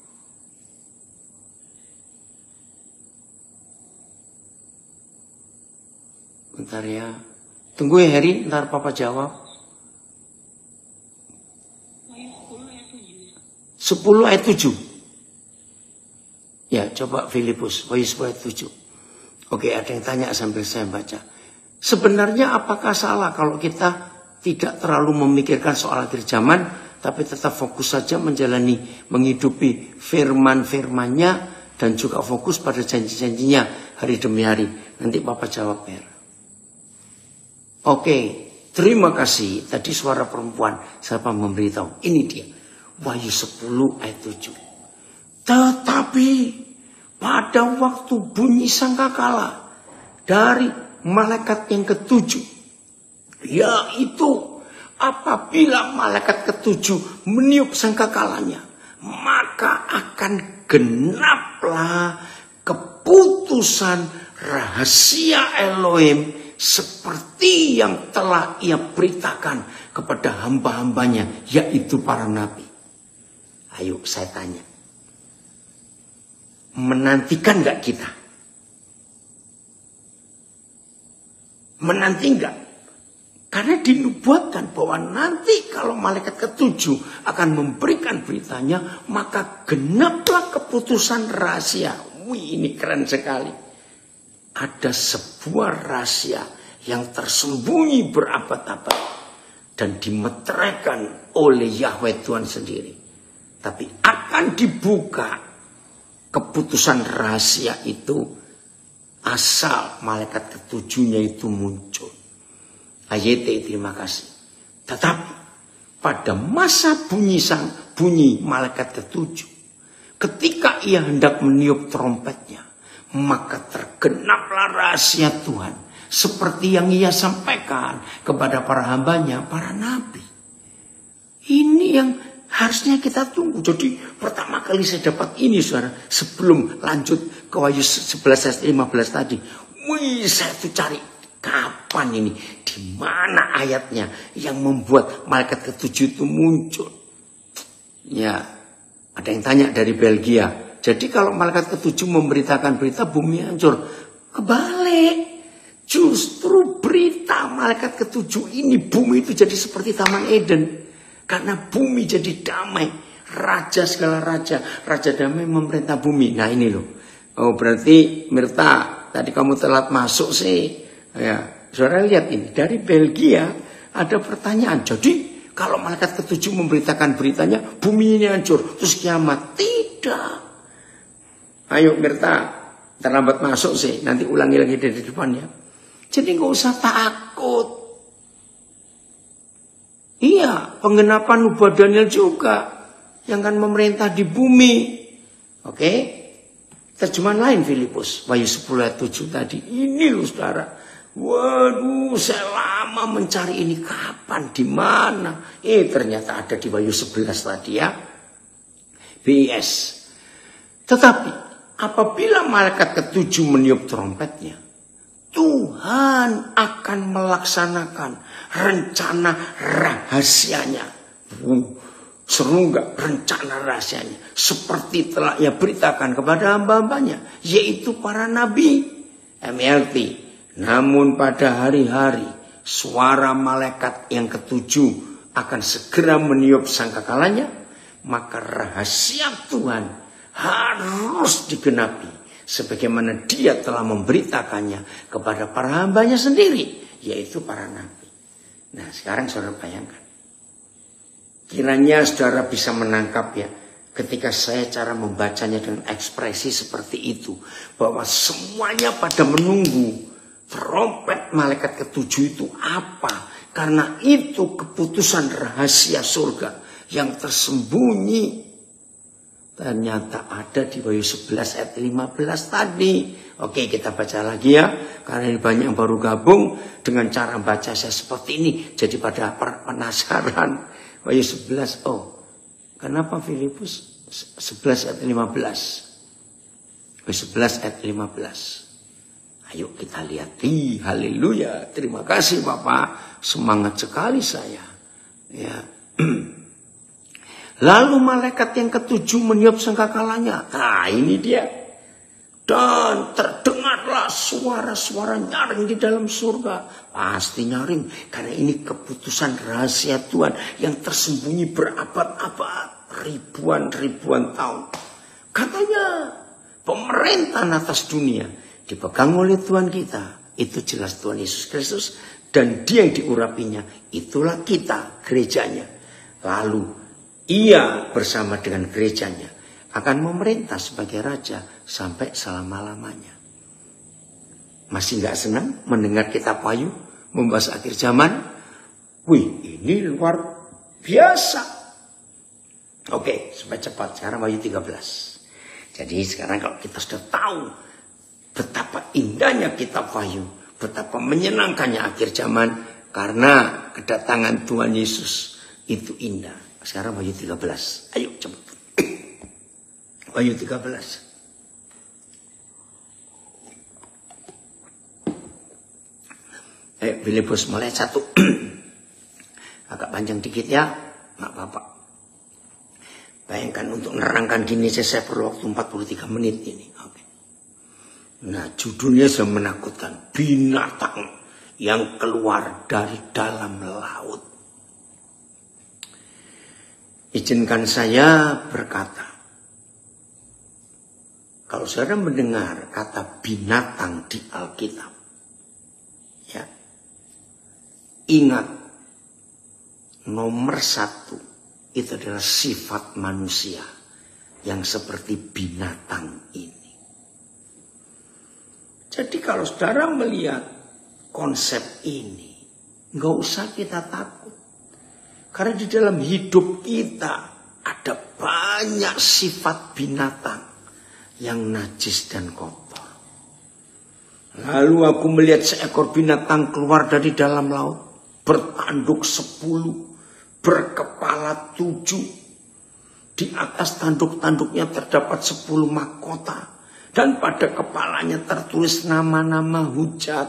Bentar ya. Tunggu ya Heri, ntar Papa jawab. 10 ayat 7. Ya, coba Filipus, Wahyu 10 ayat 7. Oke, ada yang tanya sambil saya baca. Sebenarnya apakah salah kalau kita tidak terlalu memikirkan soal akhir zaman, tapi tetap fokus saja menghidupi firman-firmannya, dan juga fokus pada janji-janjinya hari demi hari. Nanti Papa jawab, Per. Oke, terima kasih. Tadi suara perempuan, siapa memberitahu? Ini dia. Wahyu 10 ayat 7. Tetapi pada waktu bunyi sangkakala dari malaikat yang ketujuh, yaitu apabila malaikat ketujuh meniup sangkakalanya, maka akan genaplah keputusan rahasia Elohim seperti yang telah ia beritakan kepada hamba-hambanya, yaitu para nabi. Ayo saya tanya, menantikan gak kita? Menanti gak? Karena dinubuatkan bahwa nanti kalau malaikat ketujuh akan memberikan beritanya, maka genaplah keputusan rahasia. Wih, ini keren sekali. Ada sebuah rahasia yang tersembunyi berabad-abad dan dimeteraikan oleh Yahweh Tuhan sendiri. Tapi akan dibuka keputusan rahasia itu asal malaikat ketujuhnya itu muncul. Ayat terima kasih. Tetapi pada masa bunyi malaikat ketujuh, ketika ia hendak meniup trompetnya, maka tergenaplah rahasia Tuhan seperti yang ia sampaikan kepada para hambanya, para nabi. Ini yang harusnya kita tunggu. Jadi pertama kali saya dapat ini, saudara, sebelum lanjut ke Wahyu 11 ayat 15 tadi. Saya tuh cari kapan ini, di mana ayatnya yang membuat malaikat ketujuh itu muncul. Ya, ada yang tanya dari Belgia. Jadi kalau malaikat ketujuh memberitakan berita bumi hancur, kebalik. Justru berita malaikat ketujuh ini, bumi itu jadi seperti Taman Eden. Karena bumi jadi damai. Raja segala raja damai memerintah bumi. Nah ini loh. Oh berarti Mirta, tadi kamu telat masuk sih. Ya, saudara lihat ini. Dari Belgia ada pertanyaan. Jadi kalau malaikat ketujuh memberitakan beritanya, bumi ini hancur, terus kiamat. Tidak. Ayo Mirta, terlambat masuk sih. Nanti ulangi lagi dari depan ya. Jadi nggak usah takut. Iya, penggenapan nubuat Daniel juga yang akan memerintah di bumi. Oke? Terjemahan lain Filipus, Wahyu 10 ayat 7 tadi. Ini loh saudara. Waduh, saya lama mencari ini kapan, di mana? Ternyata ada di Wahyu 11 tadi ya. BIS. Tetapi apabila malaikat ketujuh meniup trompetnya, Tuhan akan melaksanakan rencana rahasianya. Seru enggak rencana rahasianya? Seperti telah ia beritakan kepada hamba-hambanya, yaitu para nabi. MLT. Namun pada hari-hari suara malaikat yang ketujuh akan segera meniup sangkakalanya, maka rahasia Tuhan harus digenapi sebagaimana dia telah memberitakannya kepada para hambanya sendiri, yaitu para nabi. Nah sekarang saudara bayangkan, kiranya saudara bisa menangkap ya, ketika saya cara membacanya dengan ekspresi seperti itu, bahwa semuanya pada menunggu trompet malaikat ketujuh itu apa? Karena itu keputusan rahasia surga yang tersembunyi. Ternyata ada di Wahyu 11 ayat 15 tadi. Oke, kita baca lagi ya. Karena ini banyak yang baru gabung dengan cara baca saya seperti ini. Jadi pada penasaran. Wahyu 11. Oh, kenapa Filipus 11 ayat 15? Wahyu 11 ayat 15. Ayo kita lihat. Haleluya. Terima kasih Bapak. Semangat sekali saya. Ya. Lalu malaikat yang ketujuh meniup sangkakalanya. Nah ini dia. Dan terdengarlah suara-suara nyaring di dalam surga. Pasti nyaring. Karena ini keputusan rahasia Tuhan yang tersembunyi berabad-abad. Ribuan-ribuan tahun. Katanya pemerintahan atas dunia dipegang oleh Tuhan kita. Itu jelas Tuhan Yesus Kristus. Dan dia yang diurapinya. Itulah kita, gerejanya. Lalu ia bersama dengan gerejanya akan memerintah sebagai raja sampai selama-lamanya. Masih gak senang mendengar kitab Wahyu membahas akhir zaman? Wih, ini luar biasa. Oke, supaya cepat. Sekarang Wahyu 13. Jadi sekarang kalau kita sudah tahu betapa indahnya kitab Wahyu, betapa menyenangkannya akhir zaman karena kedatangan Tuhan Yesus itu indah. Sekarang Wahyu 13. Ayo cepat. Wahyu 13. Ayo Filipus mulai 1. Agak panjang dikit ya. Nggak apa-apa. Bayangkan untuk menerangkan gini saya perlu waktu 43 menit ini. Oke. Nah judulnya sudah menakutkan. Binatang yang keluar dari dalam laut. Izinkan saya berkata, kalau saudara mendengar kata binatang di Alkitab, ya, ingat nomor 1 itu adalah sifat manusia yang seperti binatang ini. Jadi kalau saudara melihat konsep ini, nggak usah kita takut. Karena di dalam hidup kita ada banyak sifat binatang yang najis dan kotor. Lalu aku melihat seekor binatang keluar dari dalam laut, bertanduk 10, berkepala 7. Di atas tanduk-tanduknya terdapat 10 mahkota. Dan pada kepalanya tertulis nama-nama hujat.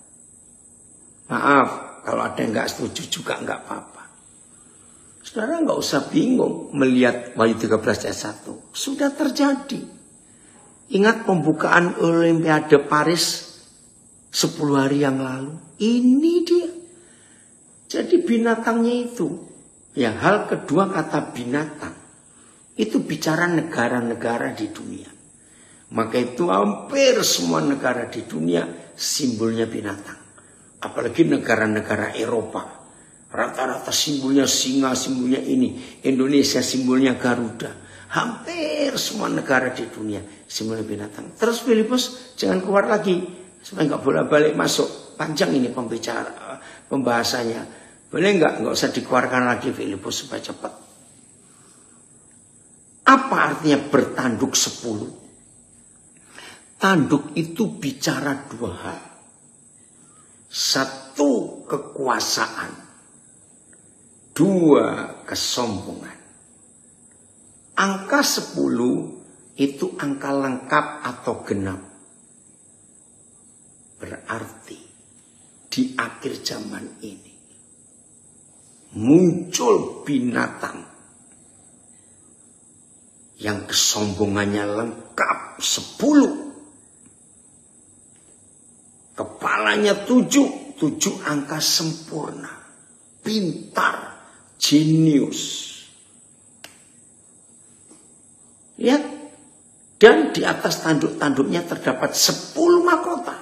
Maaf, kalau ada yang nggak setuju juga nggak apa-apa. Saudara nggak usah bingung melihat Wahyu 13 ayat 1. Sudah terjadi. Ingat pembukaan Olimpiade Paris 10 hari yang lalu. Ini dia. Jadi binatangnya itu. Ya, hal kedua kata binatang. Itu bicara negara-negara di dunia. Maka itu hampir semua negara di dunia simbolnya binatang. Apalagi negara-negara Eropa. Rata-rata simbolnya singa, simbolnya ini. Indonesia simbolnya Garuda. Hampir semua negara di dunia simbolnya binatang. Terus Filipus jangan keluar lagi. Supaya nggak bolak-balik masuk. Panjang ini pembahasannya. Boleh nggak usah dikeluarkan lagi Filipus supaya cepat. Apa artinya bertanduk 10? Tanduk itu bicara 2 hal. 1, kekuasaan. 2, kesombongan. Angka 10 itu angka lengkap atau genap. Berarti di akhir zaman ini muncul binatang yang kesombongannya lengkap 10. Kepalanya 7 angka sempurna. Pintar. Jenius. Lihat. Dan di atas tanduk-tanduknya terdapat 10 mahkota.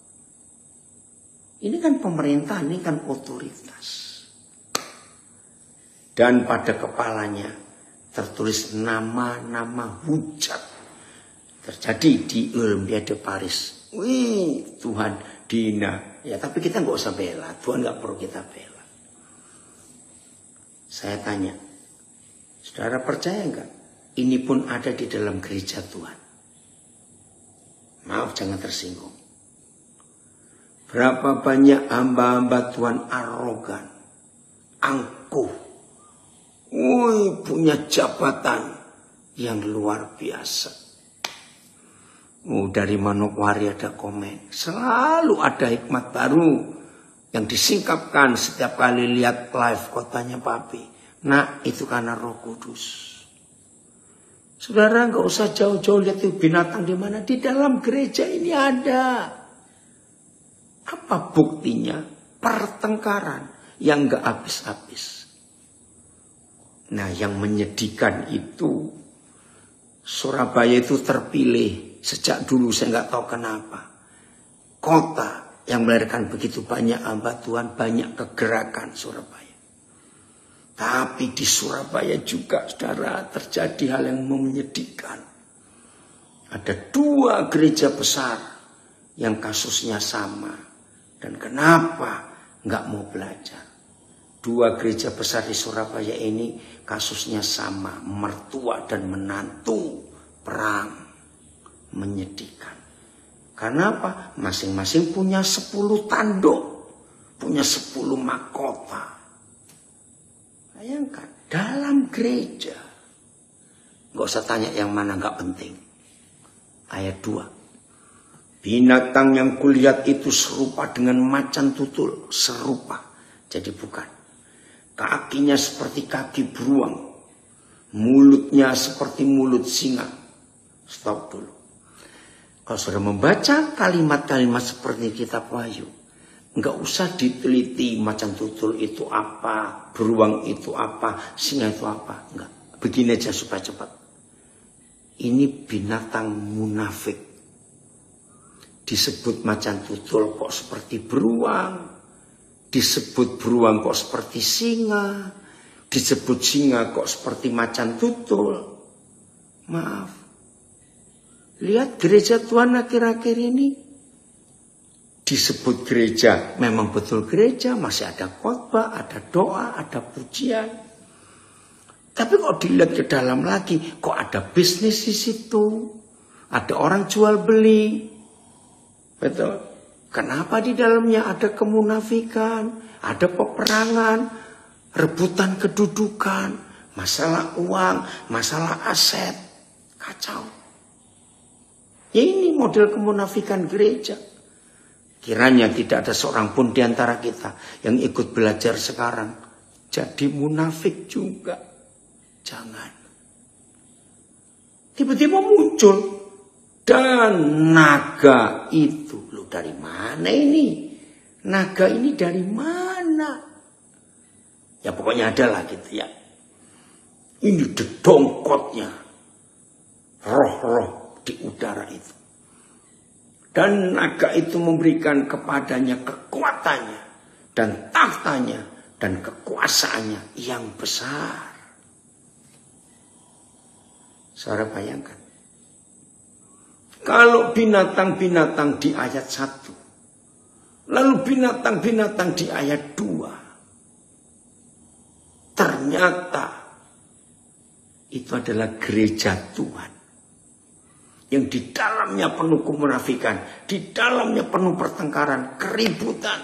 Ini kan pemerintah, ini kan otoritas. Dan pada kepalanya tertulis nama-nama hujat. Terjadi di Olimpiade Paris. Wih, Tuhan dihina. Ya, tapi kita nggak usah bela. Tuhan nggak perlu kita bela. Saya tanya, saudara percaya nggak? Ini pun ada di dalam gereja Tuhan. Maaf, jangan tersinggung. Berapa banyak hamba-hamba Tuhan arogan, angkuh, wih, punya jabatan yang luar biasa. Dari Manokwari ada komen. Selalu ada hikmat baru yang disingkapkan setiap kali lihat live kotanya Papi. Nah, itu karena Roh Kudus. Saudara nggak usah jauh-jauh lihat itu binatang di mana. Di dalam gereja ini ada. Apa buktinya? Pertengkaran yang nggak habis-habis. Nah, yang menyedihkan itu Surabaya itu terpilih. Sejak dulu saya nggak tahu kenapa. Kota yang melahirkan begitu banyak hamba Tuhan, banyak kegerakan Surabaya. Tapi di Surabaya juga, saudara, terjadi hal yang menyedihkan. Ada 2 gereja besar yang kasusnya sama. Dan kenapa nggak mau belajar? 2 gereja besar di Surabaya ini kasusnya sama. Mertua dan menantu perang. Menyedihkan. Karena apa? Masing-masing punya 10 tanduk. Punya 10 mahkota. Bayangkan. Dalam gereja. Gak usah tanya yang mana, gak penting. Ayat 2. Binatang yang kulihat itu serupa dengan macan tutul. Serupa. Jadi bukan. Kakinya seperti kaki beruang. Mulutnya seperti mulut singa. Stop dulu. Kalau sudah membaca kalimat-kalimat seperti kitab Wahyu, nggak usah diteliti macan tutul itu apa, beruang itu apa, singa itu apa. Enggak. Begini aja supaya cepat. Ini binatang munafik. Disebut macan tutul kok seperti beruang. Disebut beruang kok seperti singa. Disebut singa kok seperti macan tutul. Maaf. Lihat gereja Tuhan akhir-akhir ini. disebut gereja, memang betul gereja, masih ada khotbah, ada doa, ada pujian. Tapi kok dilihat ke dalam lagi, kok ada bisnis di situ, ada orang jual beli, betul? Kenapa di dalamnya ada kemunafikan, ada peperangan, rebutan kedudukan, masalah uang, masalah aset, kacau. Ya ini model kemunafikan gereja. Kiranya tidak ada seorang pun di antara kita yang ikut belajar sekarang jadi munafik juga. Jangan. Tiba-tiba muncul. Dan naga itu. Loh dari mana ini? Naga ini dari mana? Ya pokoknya adalah gitu ya. Ini dedongkotnya. Roh-roh di udara itu. Dan naga itu memberikan kepadanya kekuatannya dan tahtanya dan kekuasaannya yang besar. Saudara bayangkan. Kalau binatang-binatang di ayat 1. Lalu binatang-binatang di ayat 2. Ternyata itu adalah gereja Tuhan. Yang di dalamnya penuh kemunafikan. Di dalamnya penuh pertengkaran, keributan.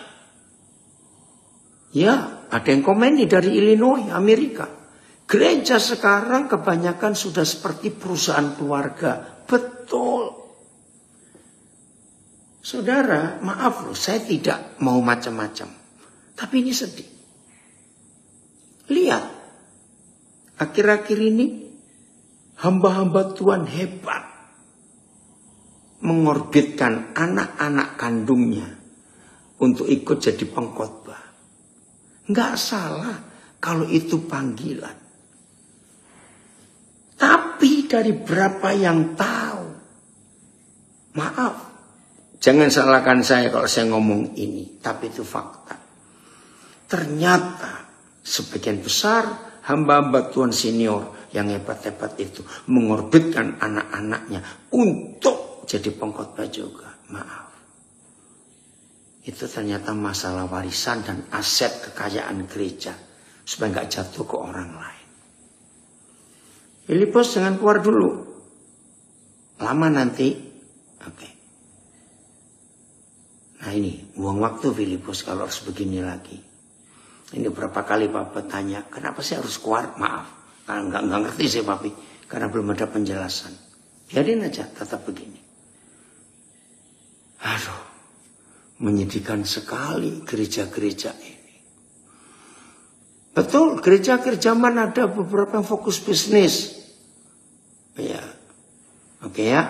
Ya, ada yang komen dari Illinois, Amerika. Gereja sekarang kebanyakan sudah seperti perusahaan keluarga. Betul. Saudara, maaf loh, saya tidak mau macam-macam. Tapi ini sedih. Lihat. Akhir-akhir ini, hamba-hamba Tuhan hebat. Mengorbitkan anak-anak kandungnya untuk ikut jadi pengkhotbah. Nggak salah kalau itu panggilan. Tapi dari berapa yang tahu? Maaf, jangan salahkan saya kalau saya ngomong ini, tapi itu fakta. Ternyata sebagian besar hamba-hamba Tuhan senior yang hebat-hebat itu mengorbitkan anak-anaknya untuk jadi pengkhotbah juga. Maaf. Itu ternyata masalah warisan dan aset kekayaan gereja. Supaya nggak jatuh ke orang lain. Filipus jangan keluar dulu. Lama nanti. Oke. Nah ini, buang waktu Filipus kalau harus begini lagi. Ini berapa kali Bapak tanya, kenapa sih harus keluar? Maaf. Karena nggak ngerti sih Papi. Karena belum ada penjelasan. Biarin aja tetap begini. Aduh, menyedihkan sekali gereja-gereja ini. Betul, gereja-gereja mana ada beberapa yang fokus bisnis. Ya, oke ya.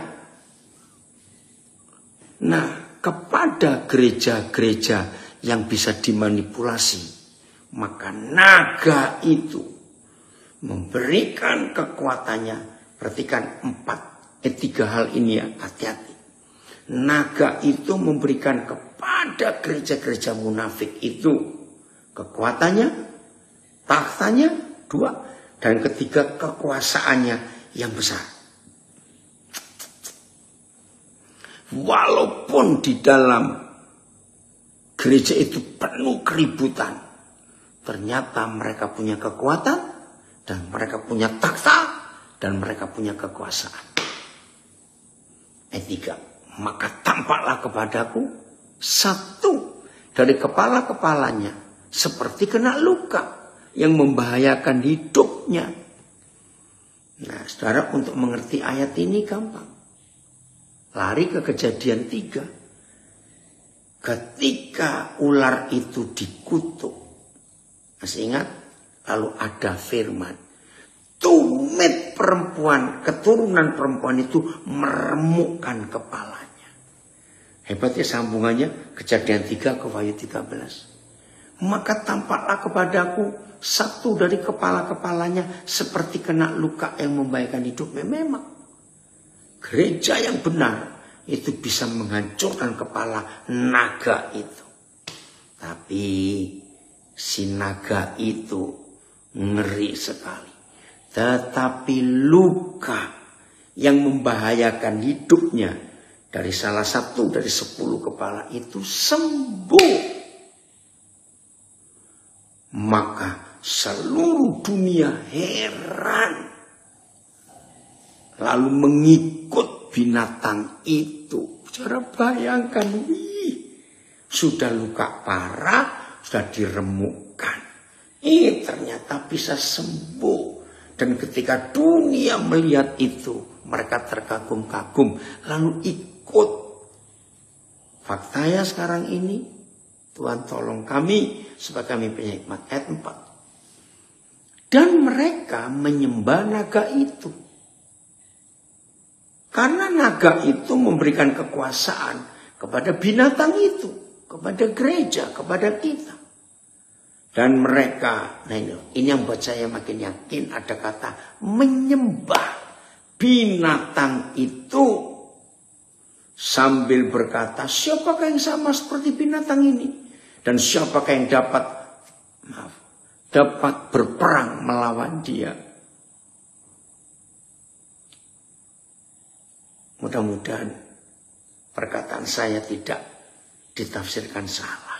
Nah, kepada gereja-gereja yang bisa dimanipulasi, maka naga itu memberikan kekuatannya. Perhatikan 3 hal ini ya, hati-hati. Naga itu memberikan kepada gereja-gereja munafik itu kekuatannya, tahtanya, 2, dan ketiga kekuasaannya yang besar. Walaupun di dalam gereja itu penuh keributan, ternyata mereka punya kekuatan dan mereka punya takhta dan mereka punya kekuasaan. Ayat 3. Maka tampaklah kepadaku satu dari kepala-kepalanya seperti kena luka yang membahayakan hidupnya. Nah, saudara, untuk mengerti ayat ini gampang. Lari ke Kejadian 3. Ketika ular itu dikutuk. Masih ingat? Lalu ada firman. Tumit perempuan, keturunan perempuan itu meremukkan kepalanya. Hebatnya sambungannya Kejadian 3 ke ayat 13. Maka tampaklah kepadaku satu dari kepala-kepalanya seperti kena luka yang membahayakan hidupnya. Memang gereja yang benar itu bisa menghancurkan kepala naga itu. Tapi si naga itu ngeri sekali. Tetapi luka yang membahayakan hidupnya dari salah satu dari 10 kepala itu sembuh. Maka seluruh dunia heran. Lalu mengikut binatang itu. Cara bayangkan, sudah luka parah, sudah diremukkan. Ternyata bisa sembuh. Dan ketika dunia melihat itu, mereka terkagum-kagum, lalu ikut. Faktanya sekarang ini, Tuhan tolong kami, supaya kami punya hikmat. Ayat 4. Dan mereka menyembah naga itu. Karena naga itu memberikan kekuasaan kepada binatang itu, kepada gereja, kepada kita. Dan mereka, nah ini yang buat saya makin yakin, ada kata menyembah binatang itu. Sambil berkata, siapakah yang sama seperti binatang ini? Dan siapakah yang dapat berperang melawan dia? Mudah-mudahan perkataan saya tidak ditafsirkan salah.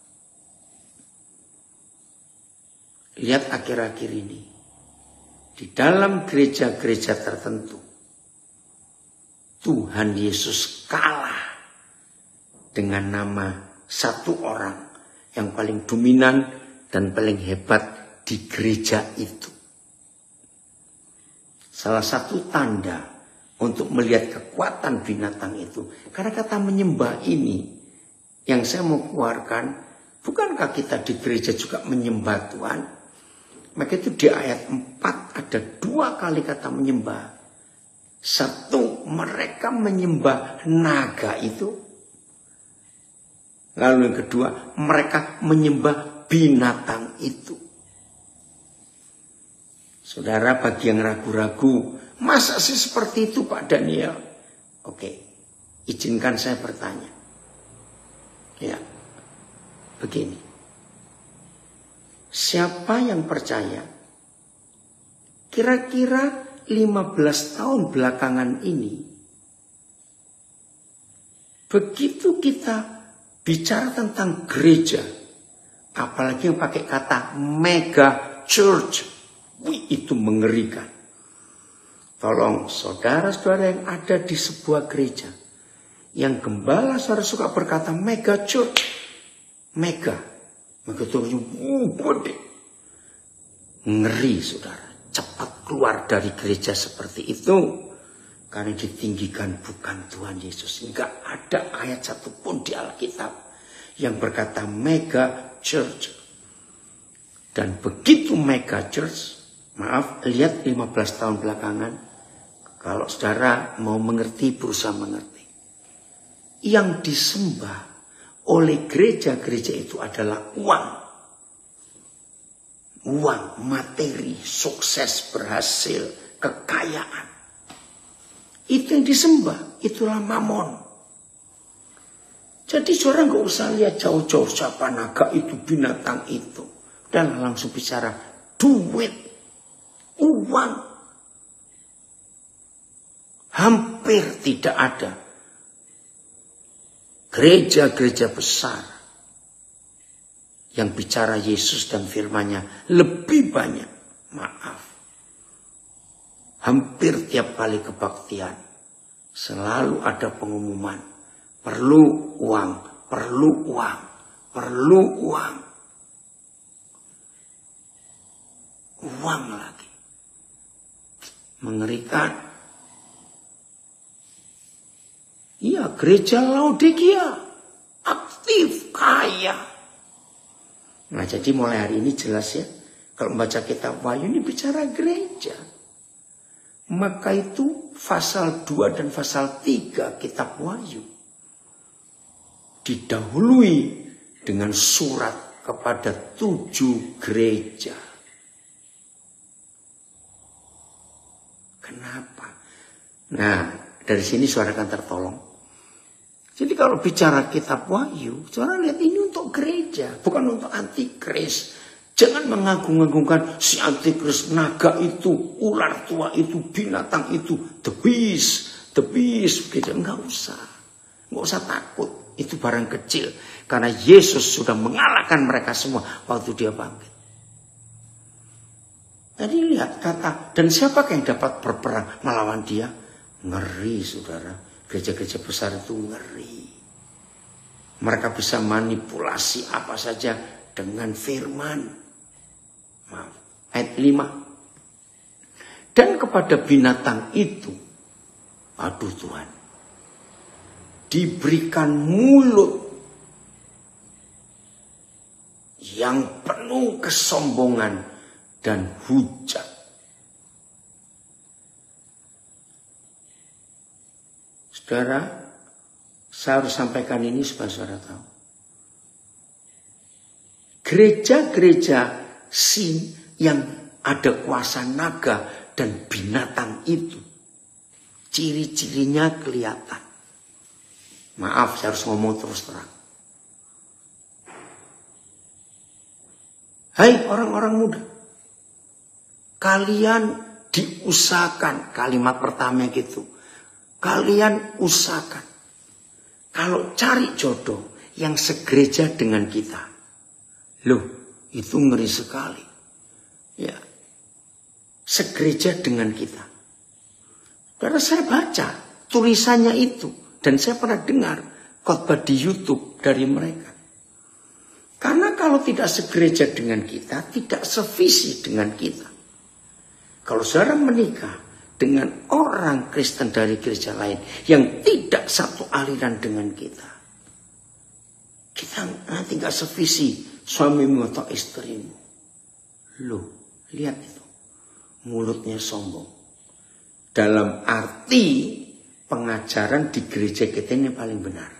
Lihat akhir-akhir ini. Di dalam gereja-gereja tertentu. Tuhan Yesus kalah. Dengan nama satu orang. Yang paling dominan dan paling hebat di gereja itu. Salah satu tanda untuk melihat kekuatan binatang itu. Karena kata menyembah ini. Yang saya mau keluarkan. Bukankah kita di gereja juga menyembah Tuhan? Maka itu di ayat 4 ada 2 kali kata menyembah. Satu, mereka menyembah naga itu. Lalu yang kedua, mereka menyembah binatang itu. Saudara, bagi yang ragu-ragu, masa sih seperti itu Pak Daniel? Oke, izinkan saya bertanya. Ya, begini. Siapa yang percaya kira-kira 15 tahun belakangan ini, begitu kita bicara tentang gereja, apalagi yang pakai kata mega church, itu mengerikan. Tolong saudara-saudara yang ada di sebuah gereja, yang gembala saudara suka berkata mega church, mega. Begitu gede. Ngeri saudara. Cepat keluar dari gereja seperti itu. Karena ditinggikan bukan Tuhan Yesus. Enggak ada ayat satupun di Alkitab yang berkata mega church. Dan begitu mega church, maaf, lihat 15 tahun belakangan. Kalau saudara mau mengerti, berusaha mengerti. Yang disembah oleh gereja-gereja itu adalah uang. Uang, materi, sukses, berhasil, kekayaan. Itu yang disembah. Itulah mamon. Jadi saudara nggak usah lihat jauh-jauh siapa naga itu, binatang itu. Dan langsung bicara duit, uang. Hampir tidak ada gereja-gereja besar yang bicara Yesus dan firman-Nya lebih banyak. Maaf. Hampir tiap kali kebaktian selalu ada pengumuman. Perlu uang, perlu uang, perlu uang. Uang lagi. Mengerikan. Iya, gereja Laodikia aktif, kaya. Nah, jadi mulai hari ini jelas ya. Kalau membaca kitab Wahyu ini bicara gereja. Maka itu pasal 2 dan pasal 3 kitab Wahyu didahului dengan surat kepada 7 gereja. Kenapa? Nah, dari sini suara akan tertolong. Jadi kalau bicara kitab Wahyu, saudara lihat ini untuk gereja, bukan untuk antikris. Jangan mengagung-agungkan si antikris, naga itu, ular tua itu, binatang itu, the beast, begitu. Enggak usah. Nggak usah takut, itu barang kecil. Karena Yesus sudah mengalahkan mereka semua waktu dia bangkit. Jadi lihat kata, dan siapakah yang dapat berperang melawan dia? Ngeri saudara, gereja-gereja besar itu ngeri. Mereka bisa manipulasi apa saja dengan firman. Maaf, ayat 5. Dan kepada binatang itu, aduh Tuhan, diberikan mulut yang penuh kesombongan dan hujat. Saudara, saya harus sampaikan ini supaya saudara tahu. Gereja-gereja sin yang ada kuasa naga dan binatang itu, ciri-cirinya kelihatan. Maaf, saya harus ngomong terus terang. Hai orang-orang muda, kalian diusahakan, kalimat pertama gitu. Kalian usahakan. Kalau cari jodoh yang segereja dengan kita. Loh, itu ngeri sekali. Ya. Segereja dengan kita. Karena saya baca tulisannya itu. Dan saya pernah dengar khotbah di YouTube dari mereka. Karena kalau tidak segereja dengan kita, tidak sevisi dengan kita. Kalau saudara menikah dengan orang Kristen dari gereja lain yang tidak satu aliran dengan kita, kita nanti gak sevisi suamimu atau istrimu. Loh, lihat itu. Mulutnya sombong. Dalam arti pengajaran di gereja kita ini paling benar.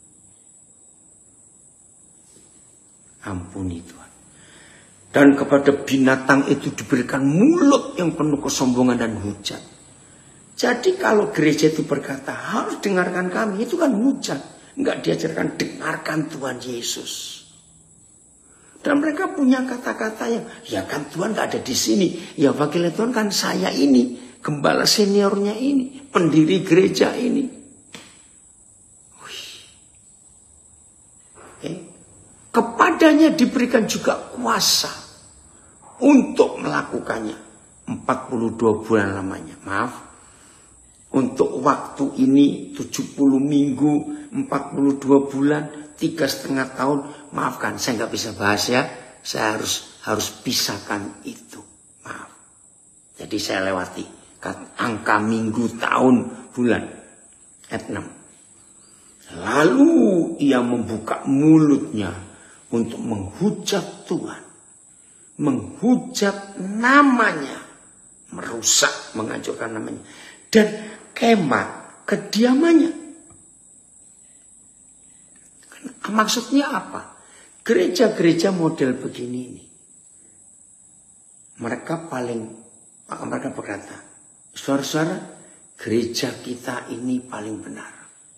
Ampuni Tuhan. Dan kepada binatang itu diberikan mulut yang penuh kesombongan dan hujat. Jadi kalau gereja itu berkata harus dengarkan kami, itu kan hujat. Enggak diajarkan dengarkan Tuhan Yesus. Dan mereka punya kata-kata yang, ya kan Tuhan gak ada di sini. Ya wakilnya Tuhan kan saya ini, gembala seniornya ini, pendiri gereja ini. Kepadanya diberikan juga kuasa untuk melakukannya. 42 bulan lamanya. Maaf. Untuk waktu ini 70 minggu, 42 bulan, 3,5 tahun. Maafkan, saya nggak bisa bahas ya. Saya harus pisahkan itu. Maaf. Jadi saya lewati angka minggu, tahun, bulan. Ayat 6. Lalu ia membuka mulutnya untuk menghujat Tuhan. Menghujat namanya. Merusak, menghancurkan namanya. Dan kemah kediamannya. Maksudnya apa? Gereja-gereja model begini ini. Mereka berkata, saudara-saudara, gereja kita ini paling benar.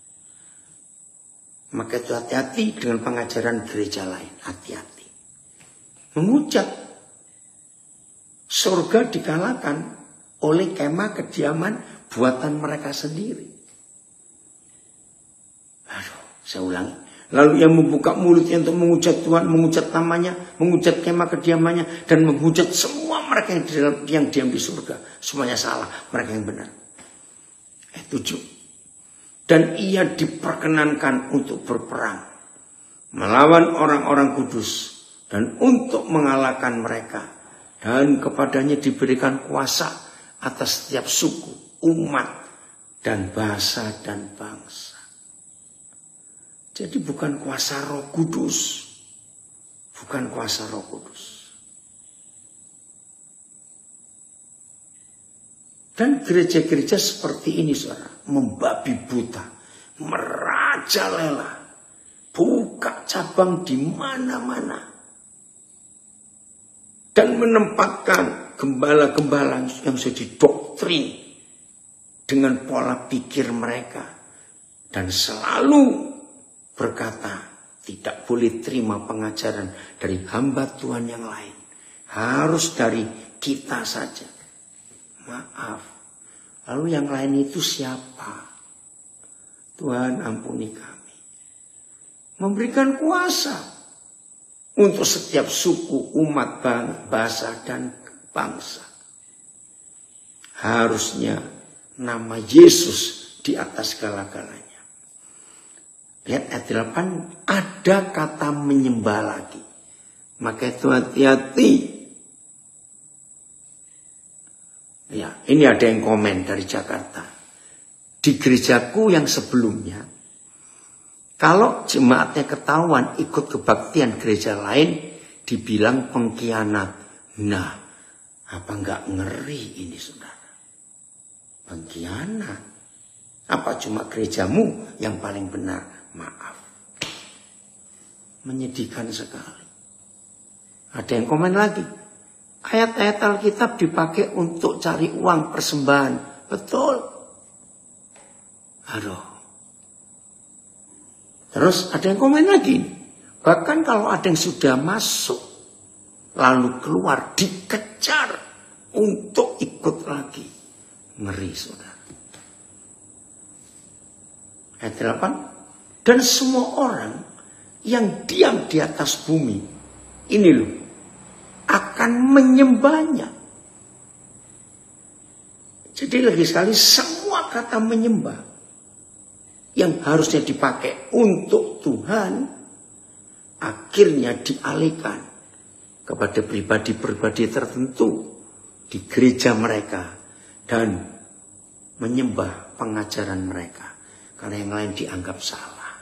Maka itu hati-hati dengan pengajaran gereja lain. Hati-hati. Menghujat. Surga dikalahkan oleh kemah kediaman buatan mereka sendiri. Aduh, saya ulangi. Lalu yang membuka mulutnya untuk menghujat Tuhan, menghujat namanya, menghujat kemah kediamannya, dan menghujat semua mereka yang diam di surga. Semuanya salah, mereka yang benar. 7. Dan ia diperkenankan untuk berperang melawan orang-orang kudus dan untuk mengalahkan mereka. Dan kepadanya diberikan kuasa atas setiap suku, umat, dan bahasa dan bangsa. Jadi bukan kuasa Roh Kudus. Bukan kuasa Roh Kudus. Dan gereja-gereja seperti ini, saudara, membabi buta, merajalela, buka cabang di mana-mana, dan menempatkan gembala-gembala yang sudah didoktrin dengan pola pikir mereka, dan selalu berkata tidak boleh terima pengajaran dari hamba Tuhan yang lain, harus dari kita saja. Maaf. Lalu yang lain itu siapa? Tuhan ampuni kami. Memberikan kuasa untuk setiap suku, umat, bahasa, dan bangsa. Harusnya nama Yesus di atas segala-galanya. Lihat ayat 8, ada kata menyembah lagi. Maka itu hati-hati. Ya, ini ada yang komen dari Jakarta. Di gerejaku yang sebelumnya, kalau jemaatnya ketahuan ikut kebaktian gereja lain, dibilang pengkhianat. Nah, apa enggak ngeri ini saudara? Pengkhianat. Apa cuma gerejamu yang paling benar? Maaf. Menyedihkan sekali. Ada yang komen lagi. Ayat-ayat Alkitab dipakai untuk cari uang persembahan. Betul. Aduh. Terus ada yang komen lagi. Bahkan kalau ada yang sudah masuk, lalu keluar, dikejar untuk ikut lagi. Ngeri, saudara. Ayat 8. Dan semua orang yang diam di atas bumi, ini loh, akan menyembahnya. Jadi lagi sekali semua kata menyembah yang harusnya dipakai untuk Tuhan, akhirnya dialihkan kepada pribadi-pribadi tertentu di gereja mereka dan menyembah pengajaran mereka karena yang lain dianggap salah.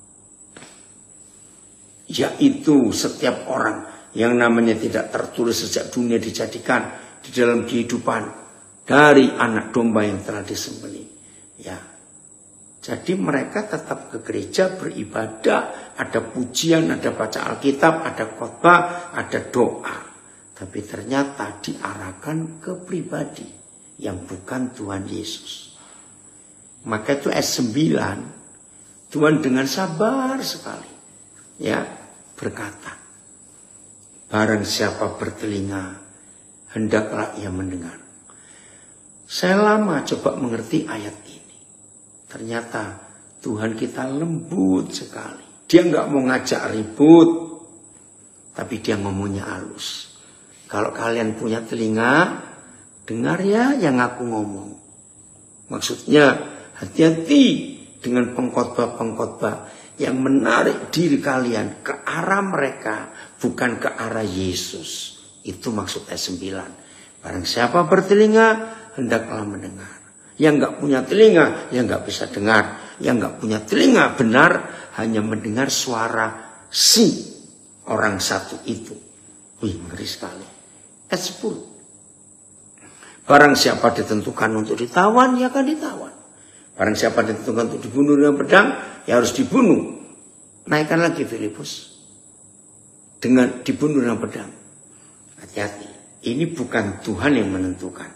Yaitu setiap orang yang namanya tidak tertulis sejak dunia dijadikan di dalam kehidupan dari anak domba yang telah disembelih. Ya. Jadi mereka tetap ke gereja beribadah, ada pujian, ada baca Alkitab, ada khotbah, ada doa. Tapi ternyata diarahkan ke pribadi yang bukan Tuhan Yesus. Maka itu ayat 9, Tuhan dengan sabar sekali ya berkata, barang siapa bertelinga, hendaklah ia mendengar. Saya lama coba mengerti ayat ini. Ternyata Tuhan kita lembut sekali. Dia nggak mau ngajak ribut, tapi dia ngomongnya halus. Kalau kalian punya telinga, dengar ya yang aku ngomong. Maksudnya hati-hati dengan pengkhotbah-pengkhotbah yang menarik diri kalian ke arah mereka, bukan ke arah Yesus. Itu maksud ayat 9. Barang siapa bertelinga, hendaklah mendengar. Yang nggak punya telinga, yang nggak bisa dengar. Yang nggak punya telinga benar, hanya mendengar suara si orang satu itu. Wih, ngeri sekali. Ayat 10. Barang siapa ditentukan untuk ditawan, ya akan ditawan. Barang siapa ditentukan untuk dibunuh dengan pedang, ya harus dibunuh. Naikkan lagi Filipus. Dengan dibunuh dengan pedang. Hati-hati. Ini bukan Tuhan yang menentukan.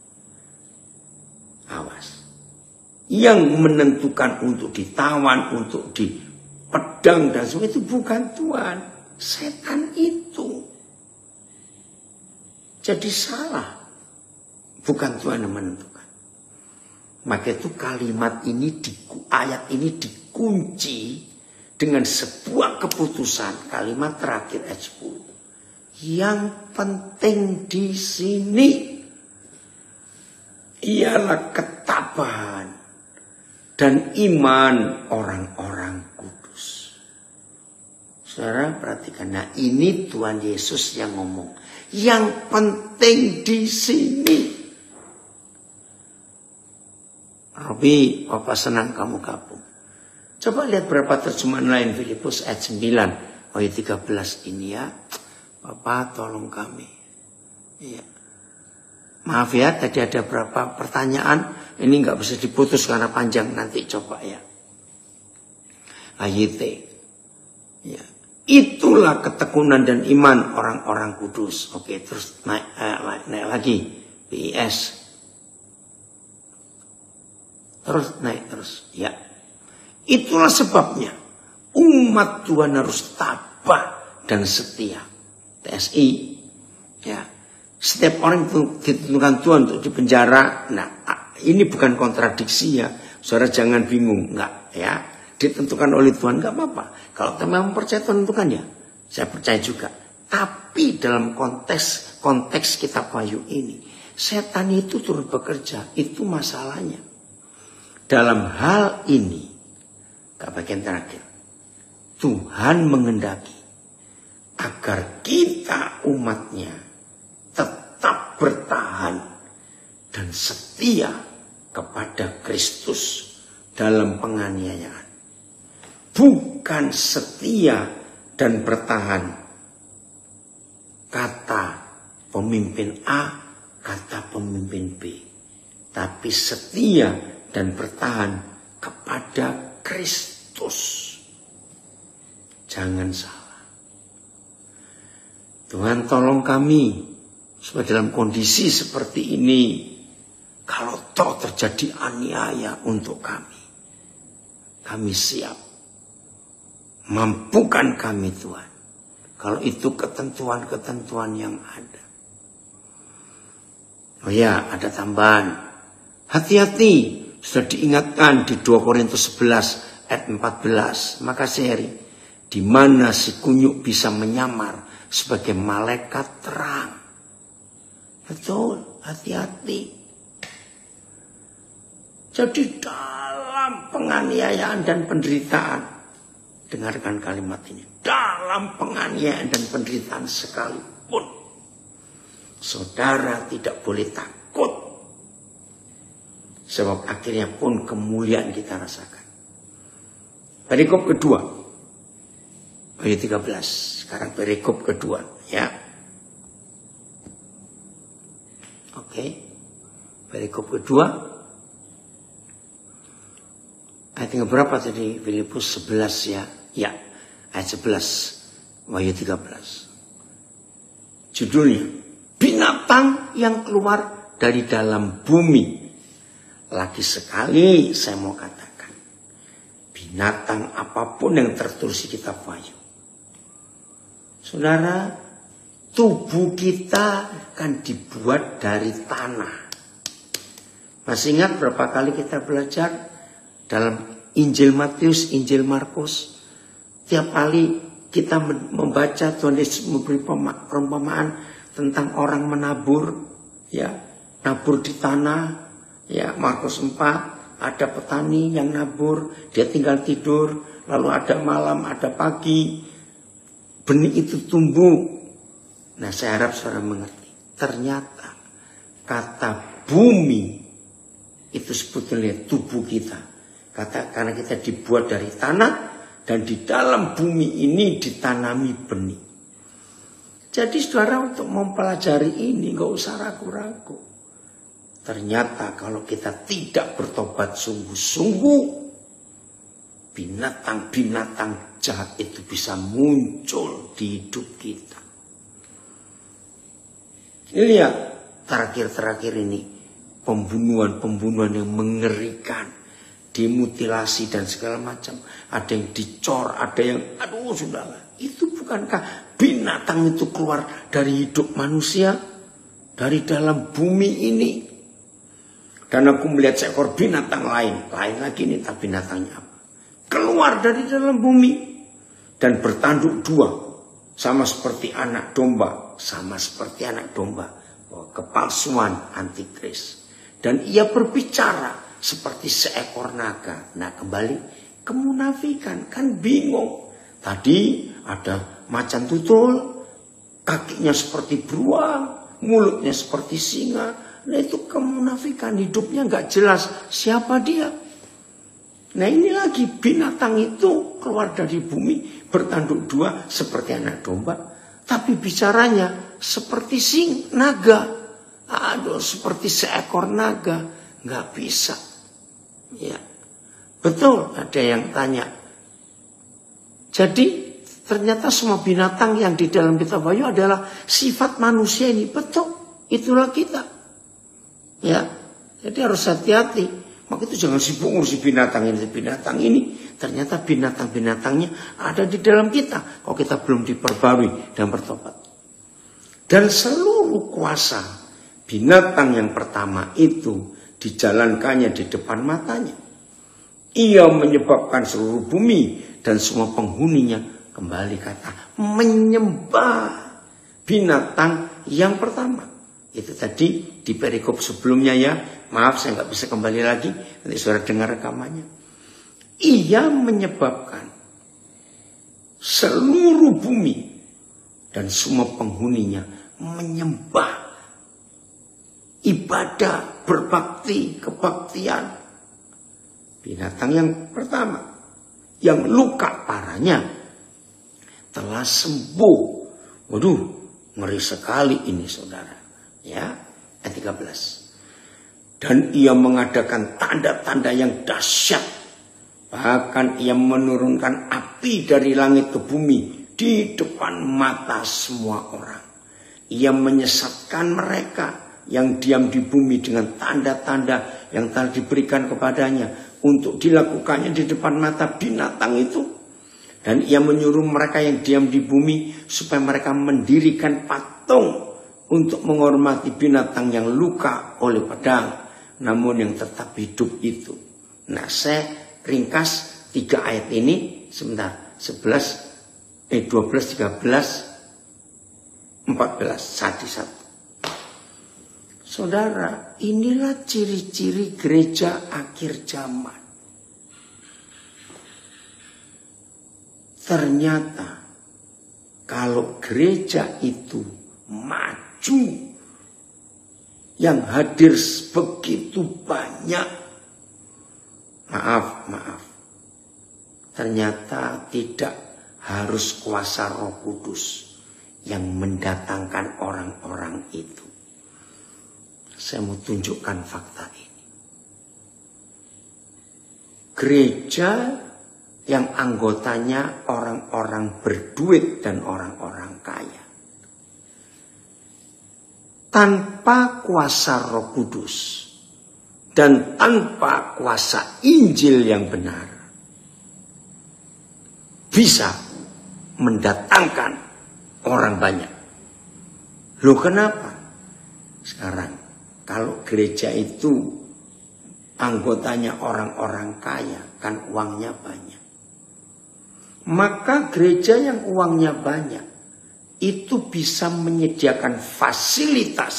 Awas. Yang menentukan untuk ditawan, untuk dipedang dan semua itu bukan Tuhan. Setan itu. Jadi salah. Bukan Tuhan yang menentukan. Maka itu kalimat ini, ayat ini dikunci dengan sebuah keputusan. Kalimat terakhir ayat 10. Yang penting di sini ialah ketabahan dan iman orang-orang kudus. Saudara perhatikan, nah ini Tuhan Yesus yang ngomong. Yang penting di sini. Robi, Papa senang kamu gabung. Coba lihat berapa terjemahan lain Filipus ayat 9, ayat 13 ini ya. Papa tolong kami. Iya. Maaf ya, tadi ada berapa pertanyaan. Ini nggak bisa diputus karena panjang. Nanti coba ya. AYT. Ya. Itulah ketekunan dan iman orang-orang kudus. Oke, terus naik lagi. BIS. Terus naik terus. Ya. Itulah sebabnya umat Tuhan harus tabah dan setia. TSI. Ya. Setiap orang itu ditentukan Tuhan untuk dipenjara. Nah, ini bukan kontradiksi ya. Saudara jangan bingung, enggak ya. Ditentukan oleh Tuhan enggak apa-apa. Kalau memang percaya Tuhan tentukan ya, saya percaya juga. Tapi dalam konteks kitab Wahyu ini, setan itu turut bekerja, itu masalahnya. Dalam hal ini, ke bagian terakhir, Tuhan mengendaki agar kita umatnya tetap bertahan dan setia kepada Kristus dalam penganiayaan. Bukan setia dan bertahan kata pemimpin A, kata pemimpin B. Tapi setia dan bertahan kepada Kristus. Jangan salah. Tuhan tolong kami supaya dalam kondisi seperti ini, kalau toh terjadi aniaya untuk kami siap. Mampukan kami Tuhan. Kalau itu ketentuan-ketentuan yang ada. Oh ya, ada tambahan. Hati-hati. Sudah diingatkan di 2 Korintus 11 ayat 14. Makasih Heri. Di mana si kunyuk bisa menyamar sebagai malaikat terang. Betul, hati-hati. Jadi dalam penganiayaan dan penderitaan, dengarkan kalimat ini. Dalam penganiayaan dan penderitaan sekalipun, saudara tidak boleh takut. Sebab akhirnya pun kemuliaan kita rasakan. Perikop kedua. Ayat 13. Sekarang perikop kedua. Ya. Oke. Perikop kedua. Ayat yang berapa tadi? Filipus 11 ya. Ya. Ayat 11. Wahyu 13. Judulnya. Binatang yang keluar dari dalam bumi. Lagi sekali saya mau katakan. Binatang apapun yang tertulis di kitab Wahyu. Saudara, tubuh kita kan dibuat dari tanah. Masih ingat berapa kali kita belajar dalam Injil Matius, Injil Markus? Tiap kali kita membaca Tuhan Yesus memberi perumpamaan tentang orang menabur, ya, nabur di tanah. Ya, Markus 4, ada petani yang nabur, dia tinggal tidur, lalu ada malam, ada pagi, benih itu tumbuh. Nah, saya harap saudara mengerti. Ternyata kata bumi itu sebetulnya tubuh kita. Karena kita dibuat dari tanah dan di dalam bumi ini ditanami benih. Jadi saudara untuk mempelajari ini gak usah ragu-ragu. Ternyata kalau kita tidak bertobat sungguh-sungguh, binatang-binatang jahat itu bisa muncul di hidup kita. Ini lihat terakhir-terakhir ini, pembunuhan-pembunuhan yang mengerikan, dimutilasi dan segala macam. Ada yang dicor, ada yang, aduh sudahlah. Itu bukankah binatang itu keluar dari hidup manusia, dari dalam bumi ini? Dan aku melihat seekor binatang lain lagi nih, tapi binatangnya apa? Keluar dari dalam bumi dan bertanduk dua, sama seperti anak domba, kepalsuan antikris. Dan ia berbicara seperti seekor naga. Nah, kembali kemunafikan, kan bingung. Tadi ada macan tutul, kakinya seperti beruang, mulutnya seperti singa. Nah, itu kemunafikan, hidupnya nggak jelas siapa dia. Nah, ini lagi binatang itu keluar dari bumi, bertanduk dua seperti anak domba, tapi bicaranya seperti naga. Aduh, seperti seekor naga, nggak bisa. Ya, betul. Ada yang tanya. Jadi ternyata semua binatang yang di dalam kitab Wahyu adalah sifat manusia ini. Betul, itulah kita. Ya, jadi harus hati-hati. Maka itu jangan sibuk ngurusi binatang ini. Ternyata binatang-binatangnya ada di dalam kita. Kalau kita belum diperbarui dan bertobat. Dan seluruh kuasa binatang yang pertama itu dijalankannya di depan matanya. Ia menyebabkan seluruh bumi dan semua penghuninya, kembali kata, menyembah binatang yang pertama. Itu tadi di perikop sebelumnya ya. Maaf saya nggak bisa kembali lagi. Nanti saudara dengar rekamannya. Ia menyebabkan seluruh bumi dan semua penghuninya menyembah, ibadah, berbakti, kebaktian binatang yang pertama, yang luka parahnya telah sembuh. Waduh, ngeri sekali ini saudara. Ya, ayat 13. Dan ia mengadakan tanda-tanda yang dahsyat. Bahkan ia menurunkan api dari langit ke bumi di depan mata semua orang. Ia menyesatkan mereka yang diam di bumi dengan tanda-tanda yang telah diberikan kepadanya untuk dilakukannya di depan mata binatang itu. Dan ia menyuruh mereka yang diam di bumi supaya mereka mendirikan patung untuk menghormati binatang yang luka oleh pedang, namun yang tetap hidup itu. Nah, saya ringkas 3 ayat ini sebentar. 12, 13, 14, satu-satu. Saudara, inilah ciri-ciri gereja akhir zaman. Ternyata kalau gereja itu maju, yang hadir begitu banyak, maaf, ternyata tidak harus kuasa Roh Kudus yang mendatangkan orang-orang itu. Saya mau tunjukkan fakta ini. Gereja yang anggotanya orang-orang berduit dan orang-orang kaya, tanpa kuasa Roh Kudus dan tanpa kuasa Injil yang benar, bisa mendatangkan orang banyak. Loh, kenapa? Sekarang kalau gereja itu anggotanya orang-orang kaya, kan uangnya banyak. Maka gereja yang uangnya banyak itu bisa menyediakan fasilitas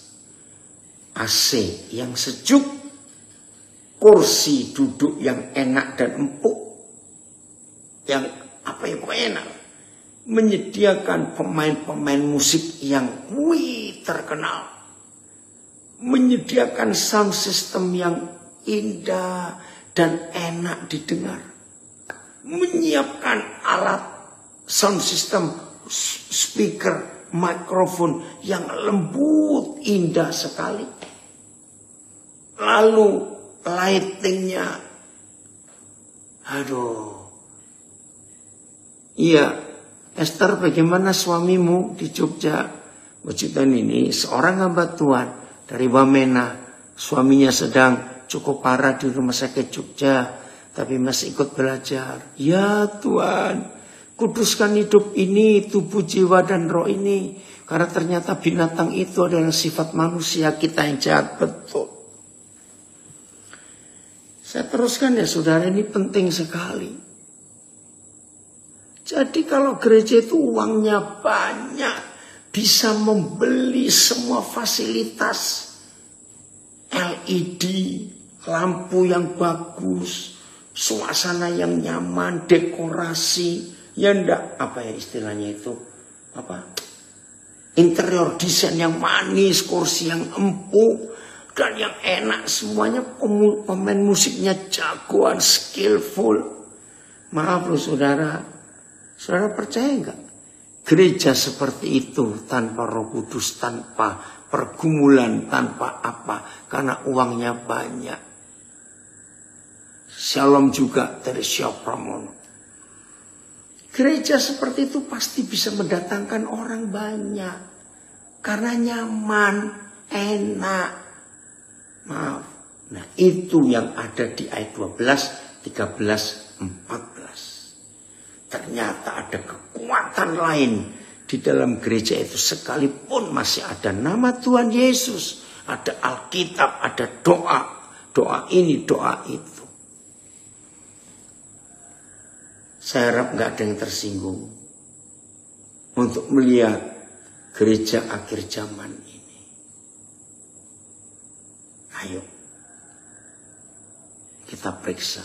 AC yang sejuk, kursi duduk yang enak dan empuk, yang enak, menyediakan pemain-pemain musik yang terkenal, menyediakan sound system yang indah dan enak didengar, menyiapkan alat sound system, speaker, mikrofon yang lembut, indah sekali. Lalu lightingnya, iya, Esther, bagaimana suamimu di Jogja? Pujitan ini seorang hamba Tuhan dari Wamena, suaminya sedang cukup parah di rumah sakit Jogja, tapi masih ikut belajar. Ya Tuhan, kuduskan hidup ini, tubuh, jiwa, dan roh ini. Karena ternyata binatang itu adalah sifat manusia kita yang jahat betul. Saya teruskan ya saudara, ini penting sekali. Jadi kalau gereja itu uangnya banyak, bisa membeli semua fasilitas, LED, lampu yang bagus, suasana yang nyaman, dekorasi, ya enggak, istilahnya itu, interior desain yang manis, kursi yang empuk dan yang enak, semuanya pemain musiknya jagoan, skillful. Maaf loh saudara percaya enggak? Gereja seperti itu tanpa Roh Kudus, tanpa pergumulan, tanpa karena uangnya banyak. Shalom juga dari Syah Pramono. Gereja seperti itu pasti bisa mendatangkan orang banyak. Karena nyaman, enak. Maaf. Nah, itu yang ada di ayat 12, 13, 14. Ternyata ada kekuatan lain di dalam gereja itu. Sekalipun masih ada nama Tuhan Yesus, ada Alkitab, ada doa. Doa ini, doa itu. Saya harap nggak ada yang tersinggung untuk melihat gereja akhir zaman ini. Ayo kita periksa.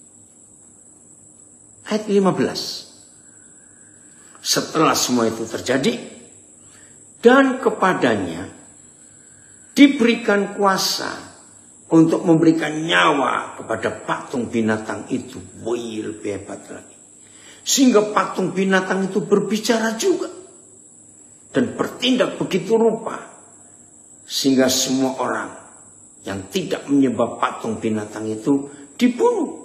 Ayat 15. Setelah semua itu terjadi, dan kepadanya diberikan kuasa untuk memberikan nyawa kepada patung binatang itu. Wih, lebih hebat lagi. Sehingga patung binatang itu berbicara juga. Dan bertindak begitu rupa. Sehingga semua orang yang tidak menyembah patung binatang itu dibunuh.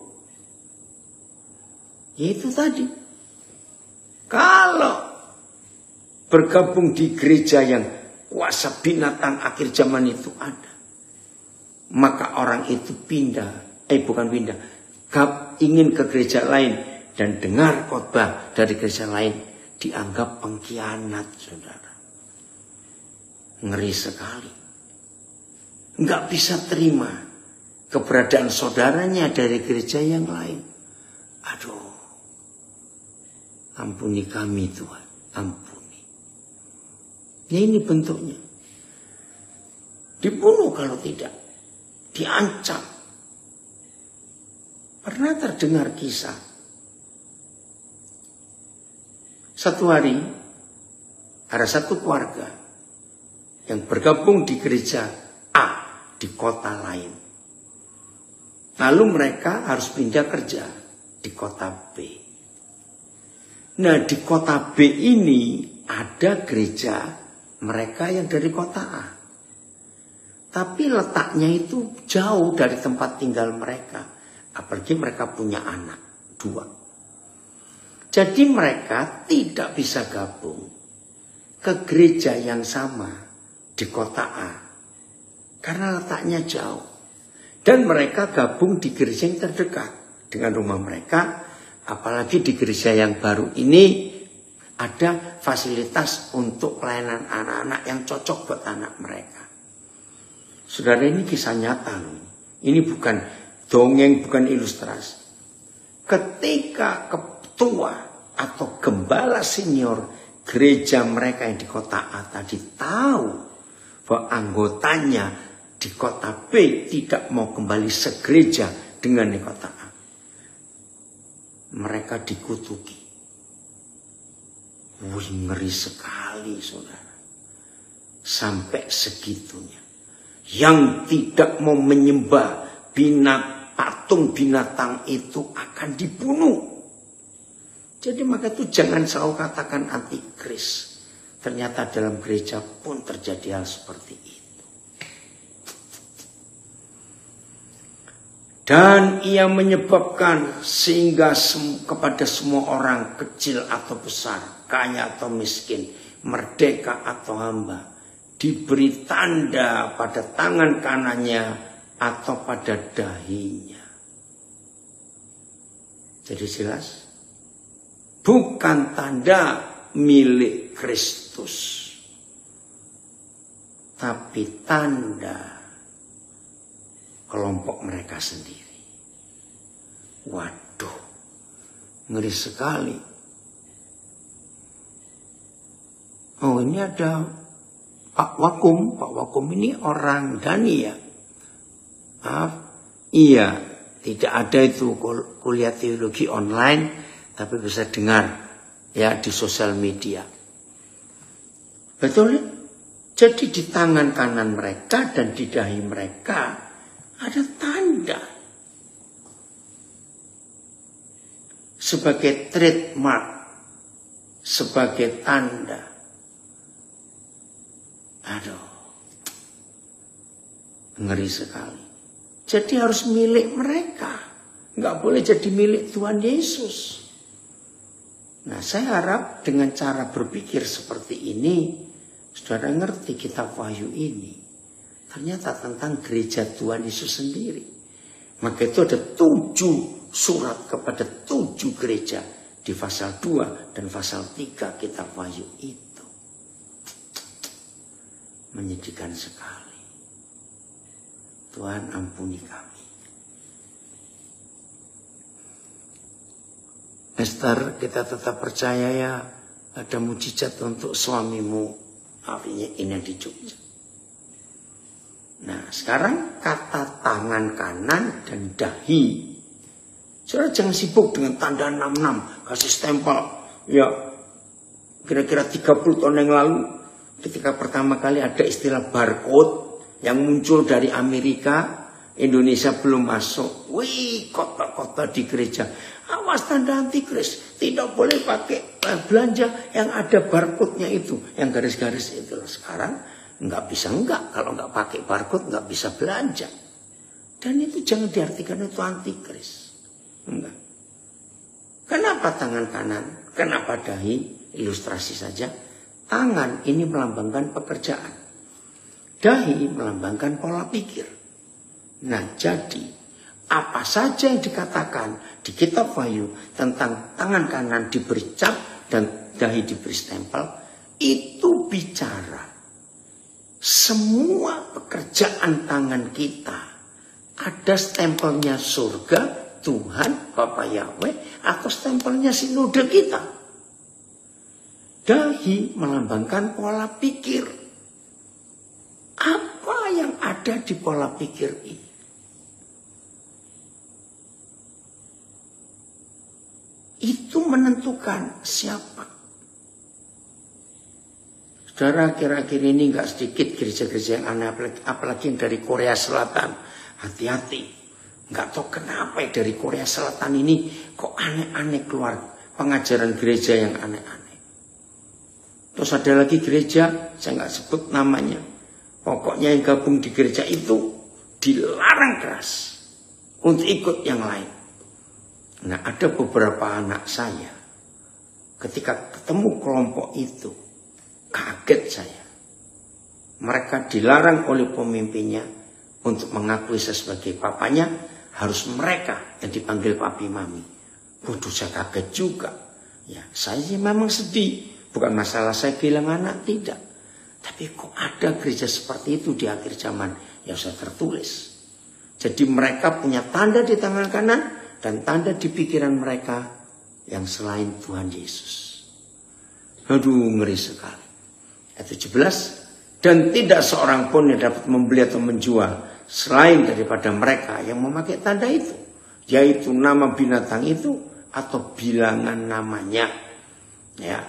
Yaitu tadi. Kalau bergabung di gereja yang kuasa binatang akhir zaman itu ada, maka orang itu ingin ke gereja lain dan dengar khotbah dari gereja lain, dianggap pengkhianat, saudara. Ngeri sekali. Nggak bisa terima keberadaan saudaranya dari gereja yang lain. Aduh, ampuni kami Tuhan, ampuni. Ya ini bentuknya. Dibunuh kalau tidak. Diancam. Pernah terdengar kisah. Satu hari ada satu keluarga yang bergabung di gereja A di kota lain. Lalu mereka harus pindah kerja di kota B. Nah, di kota B ini ada gereja mereka yang dari kota A. Tapi letaknya itu jauh dari tempat tinggal mereka. Apalagi mereka punya anak 2. Jadi mereka tidak bisa gabung ke gereja yang sama di kota A. Karena letaknya jauh. Dan mereka gabung di gereja yang terdekat dengan rumah mereka. Apalagi di gereja yang baru ini ada fasilitas untuk pelayanan anak-anak yang cocok buat anak mereka. Saudara, ini kisah nyata loh. Ini bukan dongeng, bukan ilustrasi. Ketika ketua atau gembala senior gereja mereka yang di kota A tadi tahu bahwa anggotanya di kota B tidak mau kembali segereja dengan di kota A, mereka dikutuki. Wih, ngeri sekali, saudara. Sampai segitunya. Yang tidak mau menyembah patung binatang itu akan dibunuh. Jadi maka itu jangan selalu katakan antikris. Ternyata dalam gereja pun terjadi hal seperti itu. Dan ia menyebabkan sehingga kepada semua orang, kecil atau besar, kaya atau miskin, merdeka atau hamba, diberi tanda pada tangan kanannya atau pada dahinya. Jadi jelas, bukan tanda milik Kristus, tapi tanda kelompok mereka sendiri. Waduh, ngeri sekali. Oh, ini ada Pak Wakum. Pak Wakum ini orang Dani ya. Maaf, iya, tidak ada itu kuliah teologi online, tapi bisa dengar ya di sosial media. Betul ya? Jadi di tangan kanan mereka dan di dahi mereka ada tanda sebagai trademark, sebagai tanda. Aduh, ngeri sekali. Jadi harus milik mereka, nggak boleh jadi milik Tuhan Yesus. Nah, saya harap dengan cara berpikir seperti ini, saudara ngerti kitab Wahyu ini. Ternyata tentang gereja Tuhan Yesus sendiri. Maka itu ada 7 surat kepada 7 gereja di pasal 2 dan pasal 3 kitab Wahyu itu. Menyedihkan sekali. Tuhan ampuni kami. Esther, kita tetap percaya ya ada mujizat untuk suamimu. Artinya ini yang di Jogja. Nah, sekarang kata tangan kanan dan dahi. Saudara jangan sibuk dengan tanda 66, kasih stempel. Ya, kira-kira 30 tahun yang lalu, ketika pertama kali ada istilah barcode yang muncul dari Amerika, Indonesia belum masuk. Wih, kota-kota di gereja. Awas tanda antikris. Tidak boleh pakai belanja yang ada barcode-nya itu. Yang garis-garis itu. Sekarang nggak bisa enggak. Kalau nggak pakai barcode nggak bisa belanja. Dan itu jangan diartikan itu antikris. Enggak. Kenapa tangan kanan? Kenapa dahi? Ilustrasi saja. Tangan ini melambangkan pekerjaan. Dahi melambangkan pola pikir. Nah, jadi apa saja yang dikatakan di kitab Wahyu tentang tangan kanan diberi cap dan dahi diberi stempel, itu bicara semua pekerjaan tangan kita ada stempelnya surga, Tuhan, Bapa Yahweh, atau stempelnya sinode kita. Dahi melambangkan pola pikir. Apa yang ada di pola pikir ini? Itu menentukan siapa. Saudara, akhir-akhir ini nggak sedikit gereja-gereja yang aneh, apalagi yang dari Korea Selatan. Hati-hati. Nggak tahu kenapa dari Korea Selatan ini kok aneh-aneh keluar pengajaran gereja yang aneh-aneh. Terus ada lagi gereja, saya nggak sebut namanya. Pokoknya yang gabung di gereja itu dilarang keras untuk ikut yang lain. Nah, ada beberapa anak saya ketika ketemu kelompok itu kaget saya. Mereka dilarang oleh pemimpinnya untuk mengakui saya sebagai papanya, harus mereka yang dipanggil papi mami. Waduh, saya kaget juga. Ya, saya memang sedih. Bukan masalah saya bilang anak, tidak. Tapi kok ada gereja seperti itu di akhir zaman? Ya, saya tertulis. Jadi mereka punya tanda di tangan kanan dan tanda di pikiran mereka yang selain Tuhan Yesus. Aduh, ngeri sekali. Ayat 17. Dan tidak seorang pun yang dapat membeli atau menjual selain daripada mereka yang memakai tanda itu, yaitu nama binatang itu atau bilangan namanya. Ya.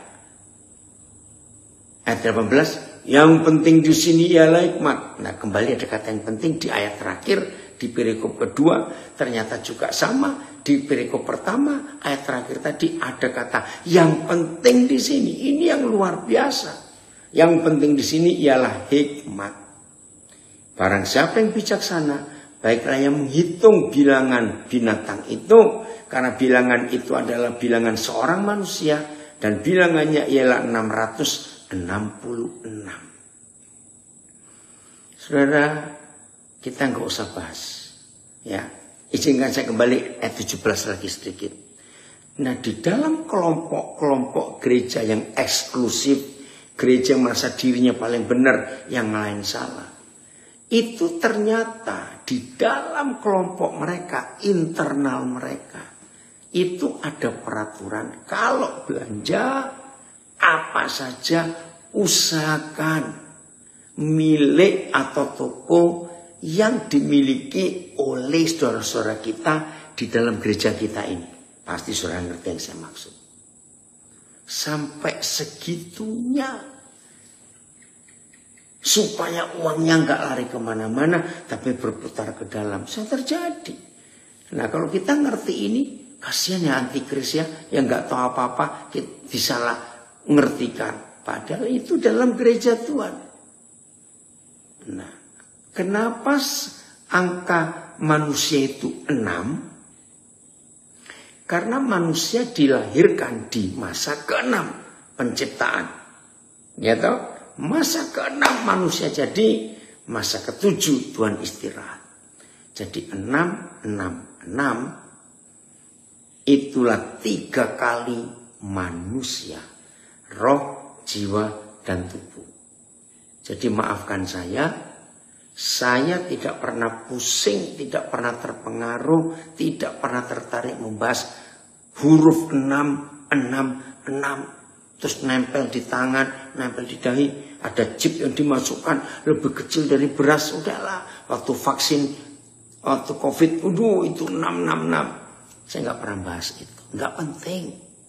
Ayat 18. Yang penting di sini ialah hikmat. Nah, kembali ada kata yang penting di ayat terakhir. Di perikop kedua ternyata juga sama. Di perikop pertama ayat terakhir tadi ada kata yang penting di sini. Ini yang luar biasa. Yang penting di sini ialah hikmat. Barang siapa yang bijaksana, baiklah yang menghitung bilangan binatang itu, karena bilangan itu adalah bilangan seorang manusia dan bilangannya ialah 666. Saudara, kita nggak usah bahas, ya. Izinkan saya kembali ayat 17 lagi sedikit. Nah, di dalam kelompok-kelompok gereja yang eksklusif, gereja merasa dirinya paling benar, yang lain salah. Itu ternyata di dalam kelompok mereka, internal mereka, itu ada peraturan. Kalau belanja apa saja, usahakan milik atau toko yang dimiliki oleh saudara-saudara kita di dalam gereja kita ini. Pasti saudara ngerti yang saya maksud. Sampai segitunya. Supaya uangnya nggak lari kemana-mana, tapi berputar ke dalam. Bisa terjadi. Nah, kalau kita ngerti ini, kasihan ya antikris ya, yang nggak tahu apa-apa, kita disalah ngertikan. Padahal itu dalam gereja Tuhan. Nah, kenapa angka manusia itu 6? Karena manusia dilahirkan di masa ke-6 penciptaan. Ya toh? Masa ke-6 manusia, jadi masa ke-7 Tuhan istirahat. Jadi 6, 6, 6 itulah 3 kali manusia. Roh, jiwa, dan tubuh. Jadi maafkan saya tidak pernah pusing, tidak pernah terpengaruh, tidak pernah tertarik membahas huruf 6, 6, 6. Terus nempel di tangan, nempel di dahi. Ada chip yang dimasukkan lebih kecil dari beras. Udahlah, waktu vaksin, waktu COVID, itu 666. Saya nggak pernah bahas itu. Nggak penting.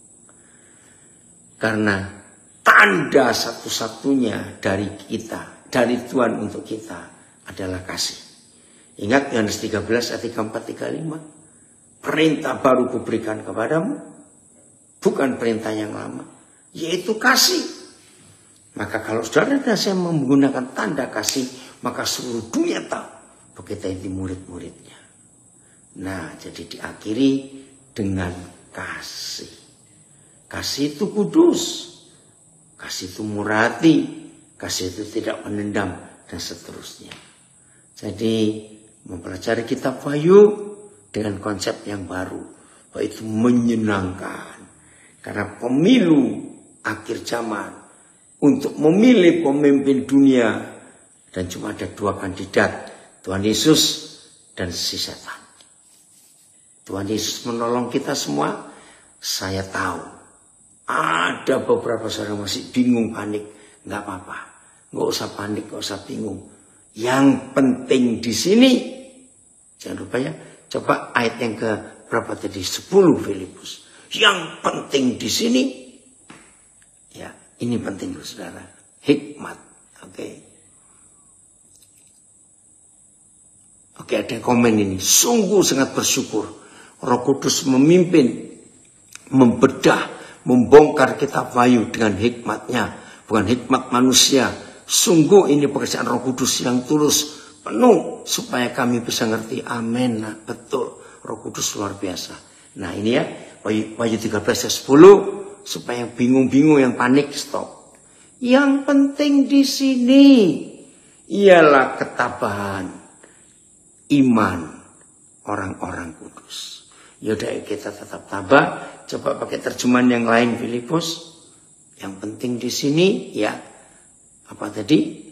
Karena tanda satu-satunya dari kita, dari Tuhan untuk kita adalah kasih. Ingat Yohanes 13 ayat 34, 35. Perintah baru kuberikan kepadamu, bukan perintah yang lama, yaitu kasih. Maka kalau saudara dan saya menggunakan tanda kasih, maka seluruh dunia tahu bahwa kita ini murid-muridnya. Nah, jadi diakhiri dengan kasih. Kasih itu kudus, kasih itu murah hati, kasih itu tidak menendam, dan seterusnya. Jadi mempelajari kitab Wahyu dengan konsep yang baru, bahwa itu menyenangkan. Karena pemilu akhir zaman untuk memilih pemimpin dunia, dan cuma ada 2 kandidat, Tuhan Yesus dan si setan. Tuhan Yesus menolong kita semua. Saya tahu ada beberapa saudara masih bingung, panik. Nggak apa-apa, nggak usah panik, nggak usah bingung. Yang penting di sini, jangan lupa ya, coba ayat yang ke berapa tadi, 10 Filipus. Yang penting di sini, ya ini penting saudara, hikmat. Oke, ada yang komen ini, sungguh sangat bersyukur Roh Kudus memimpin, membedah, membongkar kitab Wahyu dengan hikmatnya, bukan hikmat manusia. Sungguh ini pekerjaan Roh Kudus yang tulus, penuh, supaya kami bisa ngerti. Amin. Nah, betul, Roh Kudus luar biasa. Nah ini ya, Wahyu 13 ayat 10, supaya yang bingung-bingung, yang panik, stop. Yang penting di sini ialah ketabahan iman orang-orang kudus. Yaudah, kita tetap tabah. Coba pakai terjemahan yang lain, Filipus. Yang penting di sini ya, apa tadi?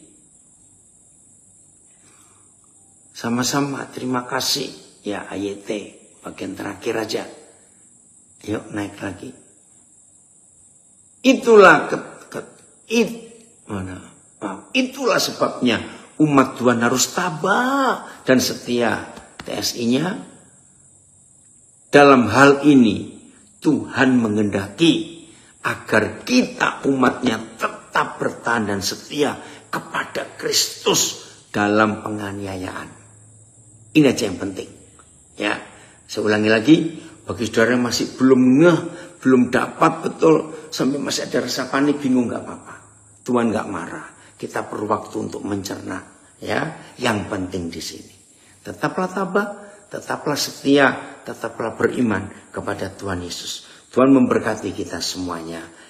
Sama-sama terima kasih ya, AYT bagian terakhir aja. Yuk naik lagi. Itulah sebabnya umat Tuhan harus tabah dan setia. TSI-nya, dalam hal ini Tuhan menghendaki agar kita umatnya tetap bertahan dan setia kepada Kristus dalam penganiayaan. Ini aja yang penting. Ya, saya ulangi lagi, bagi saudara yang masih belum ngeh, belum dapat betul, sampai masih ada rasa panik, bingung, nggak apa-apa. Tuhan nggak marah. Kita perlu waktu untuk mencerna. Ya, yang penting di sini, tetaplah tabah, tetaplah setia, tetaplah beriman kepada Tuhan Yesus. Tuhan memberkati kita semuanya.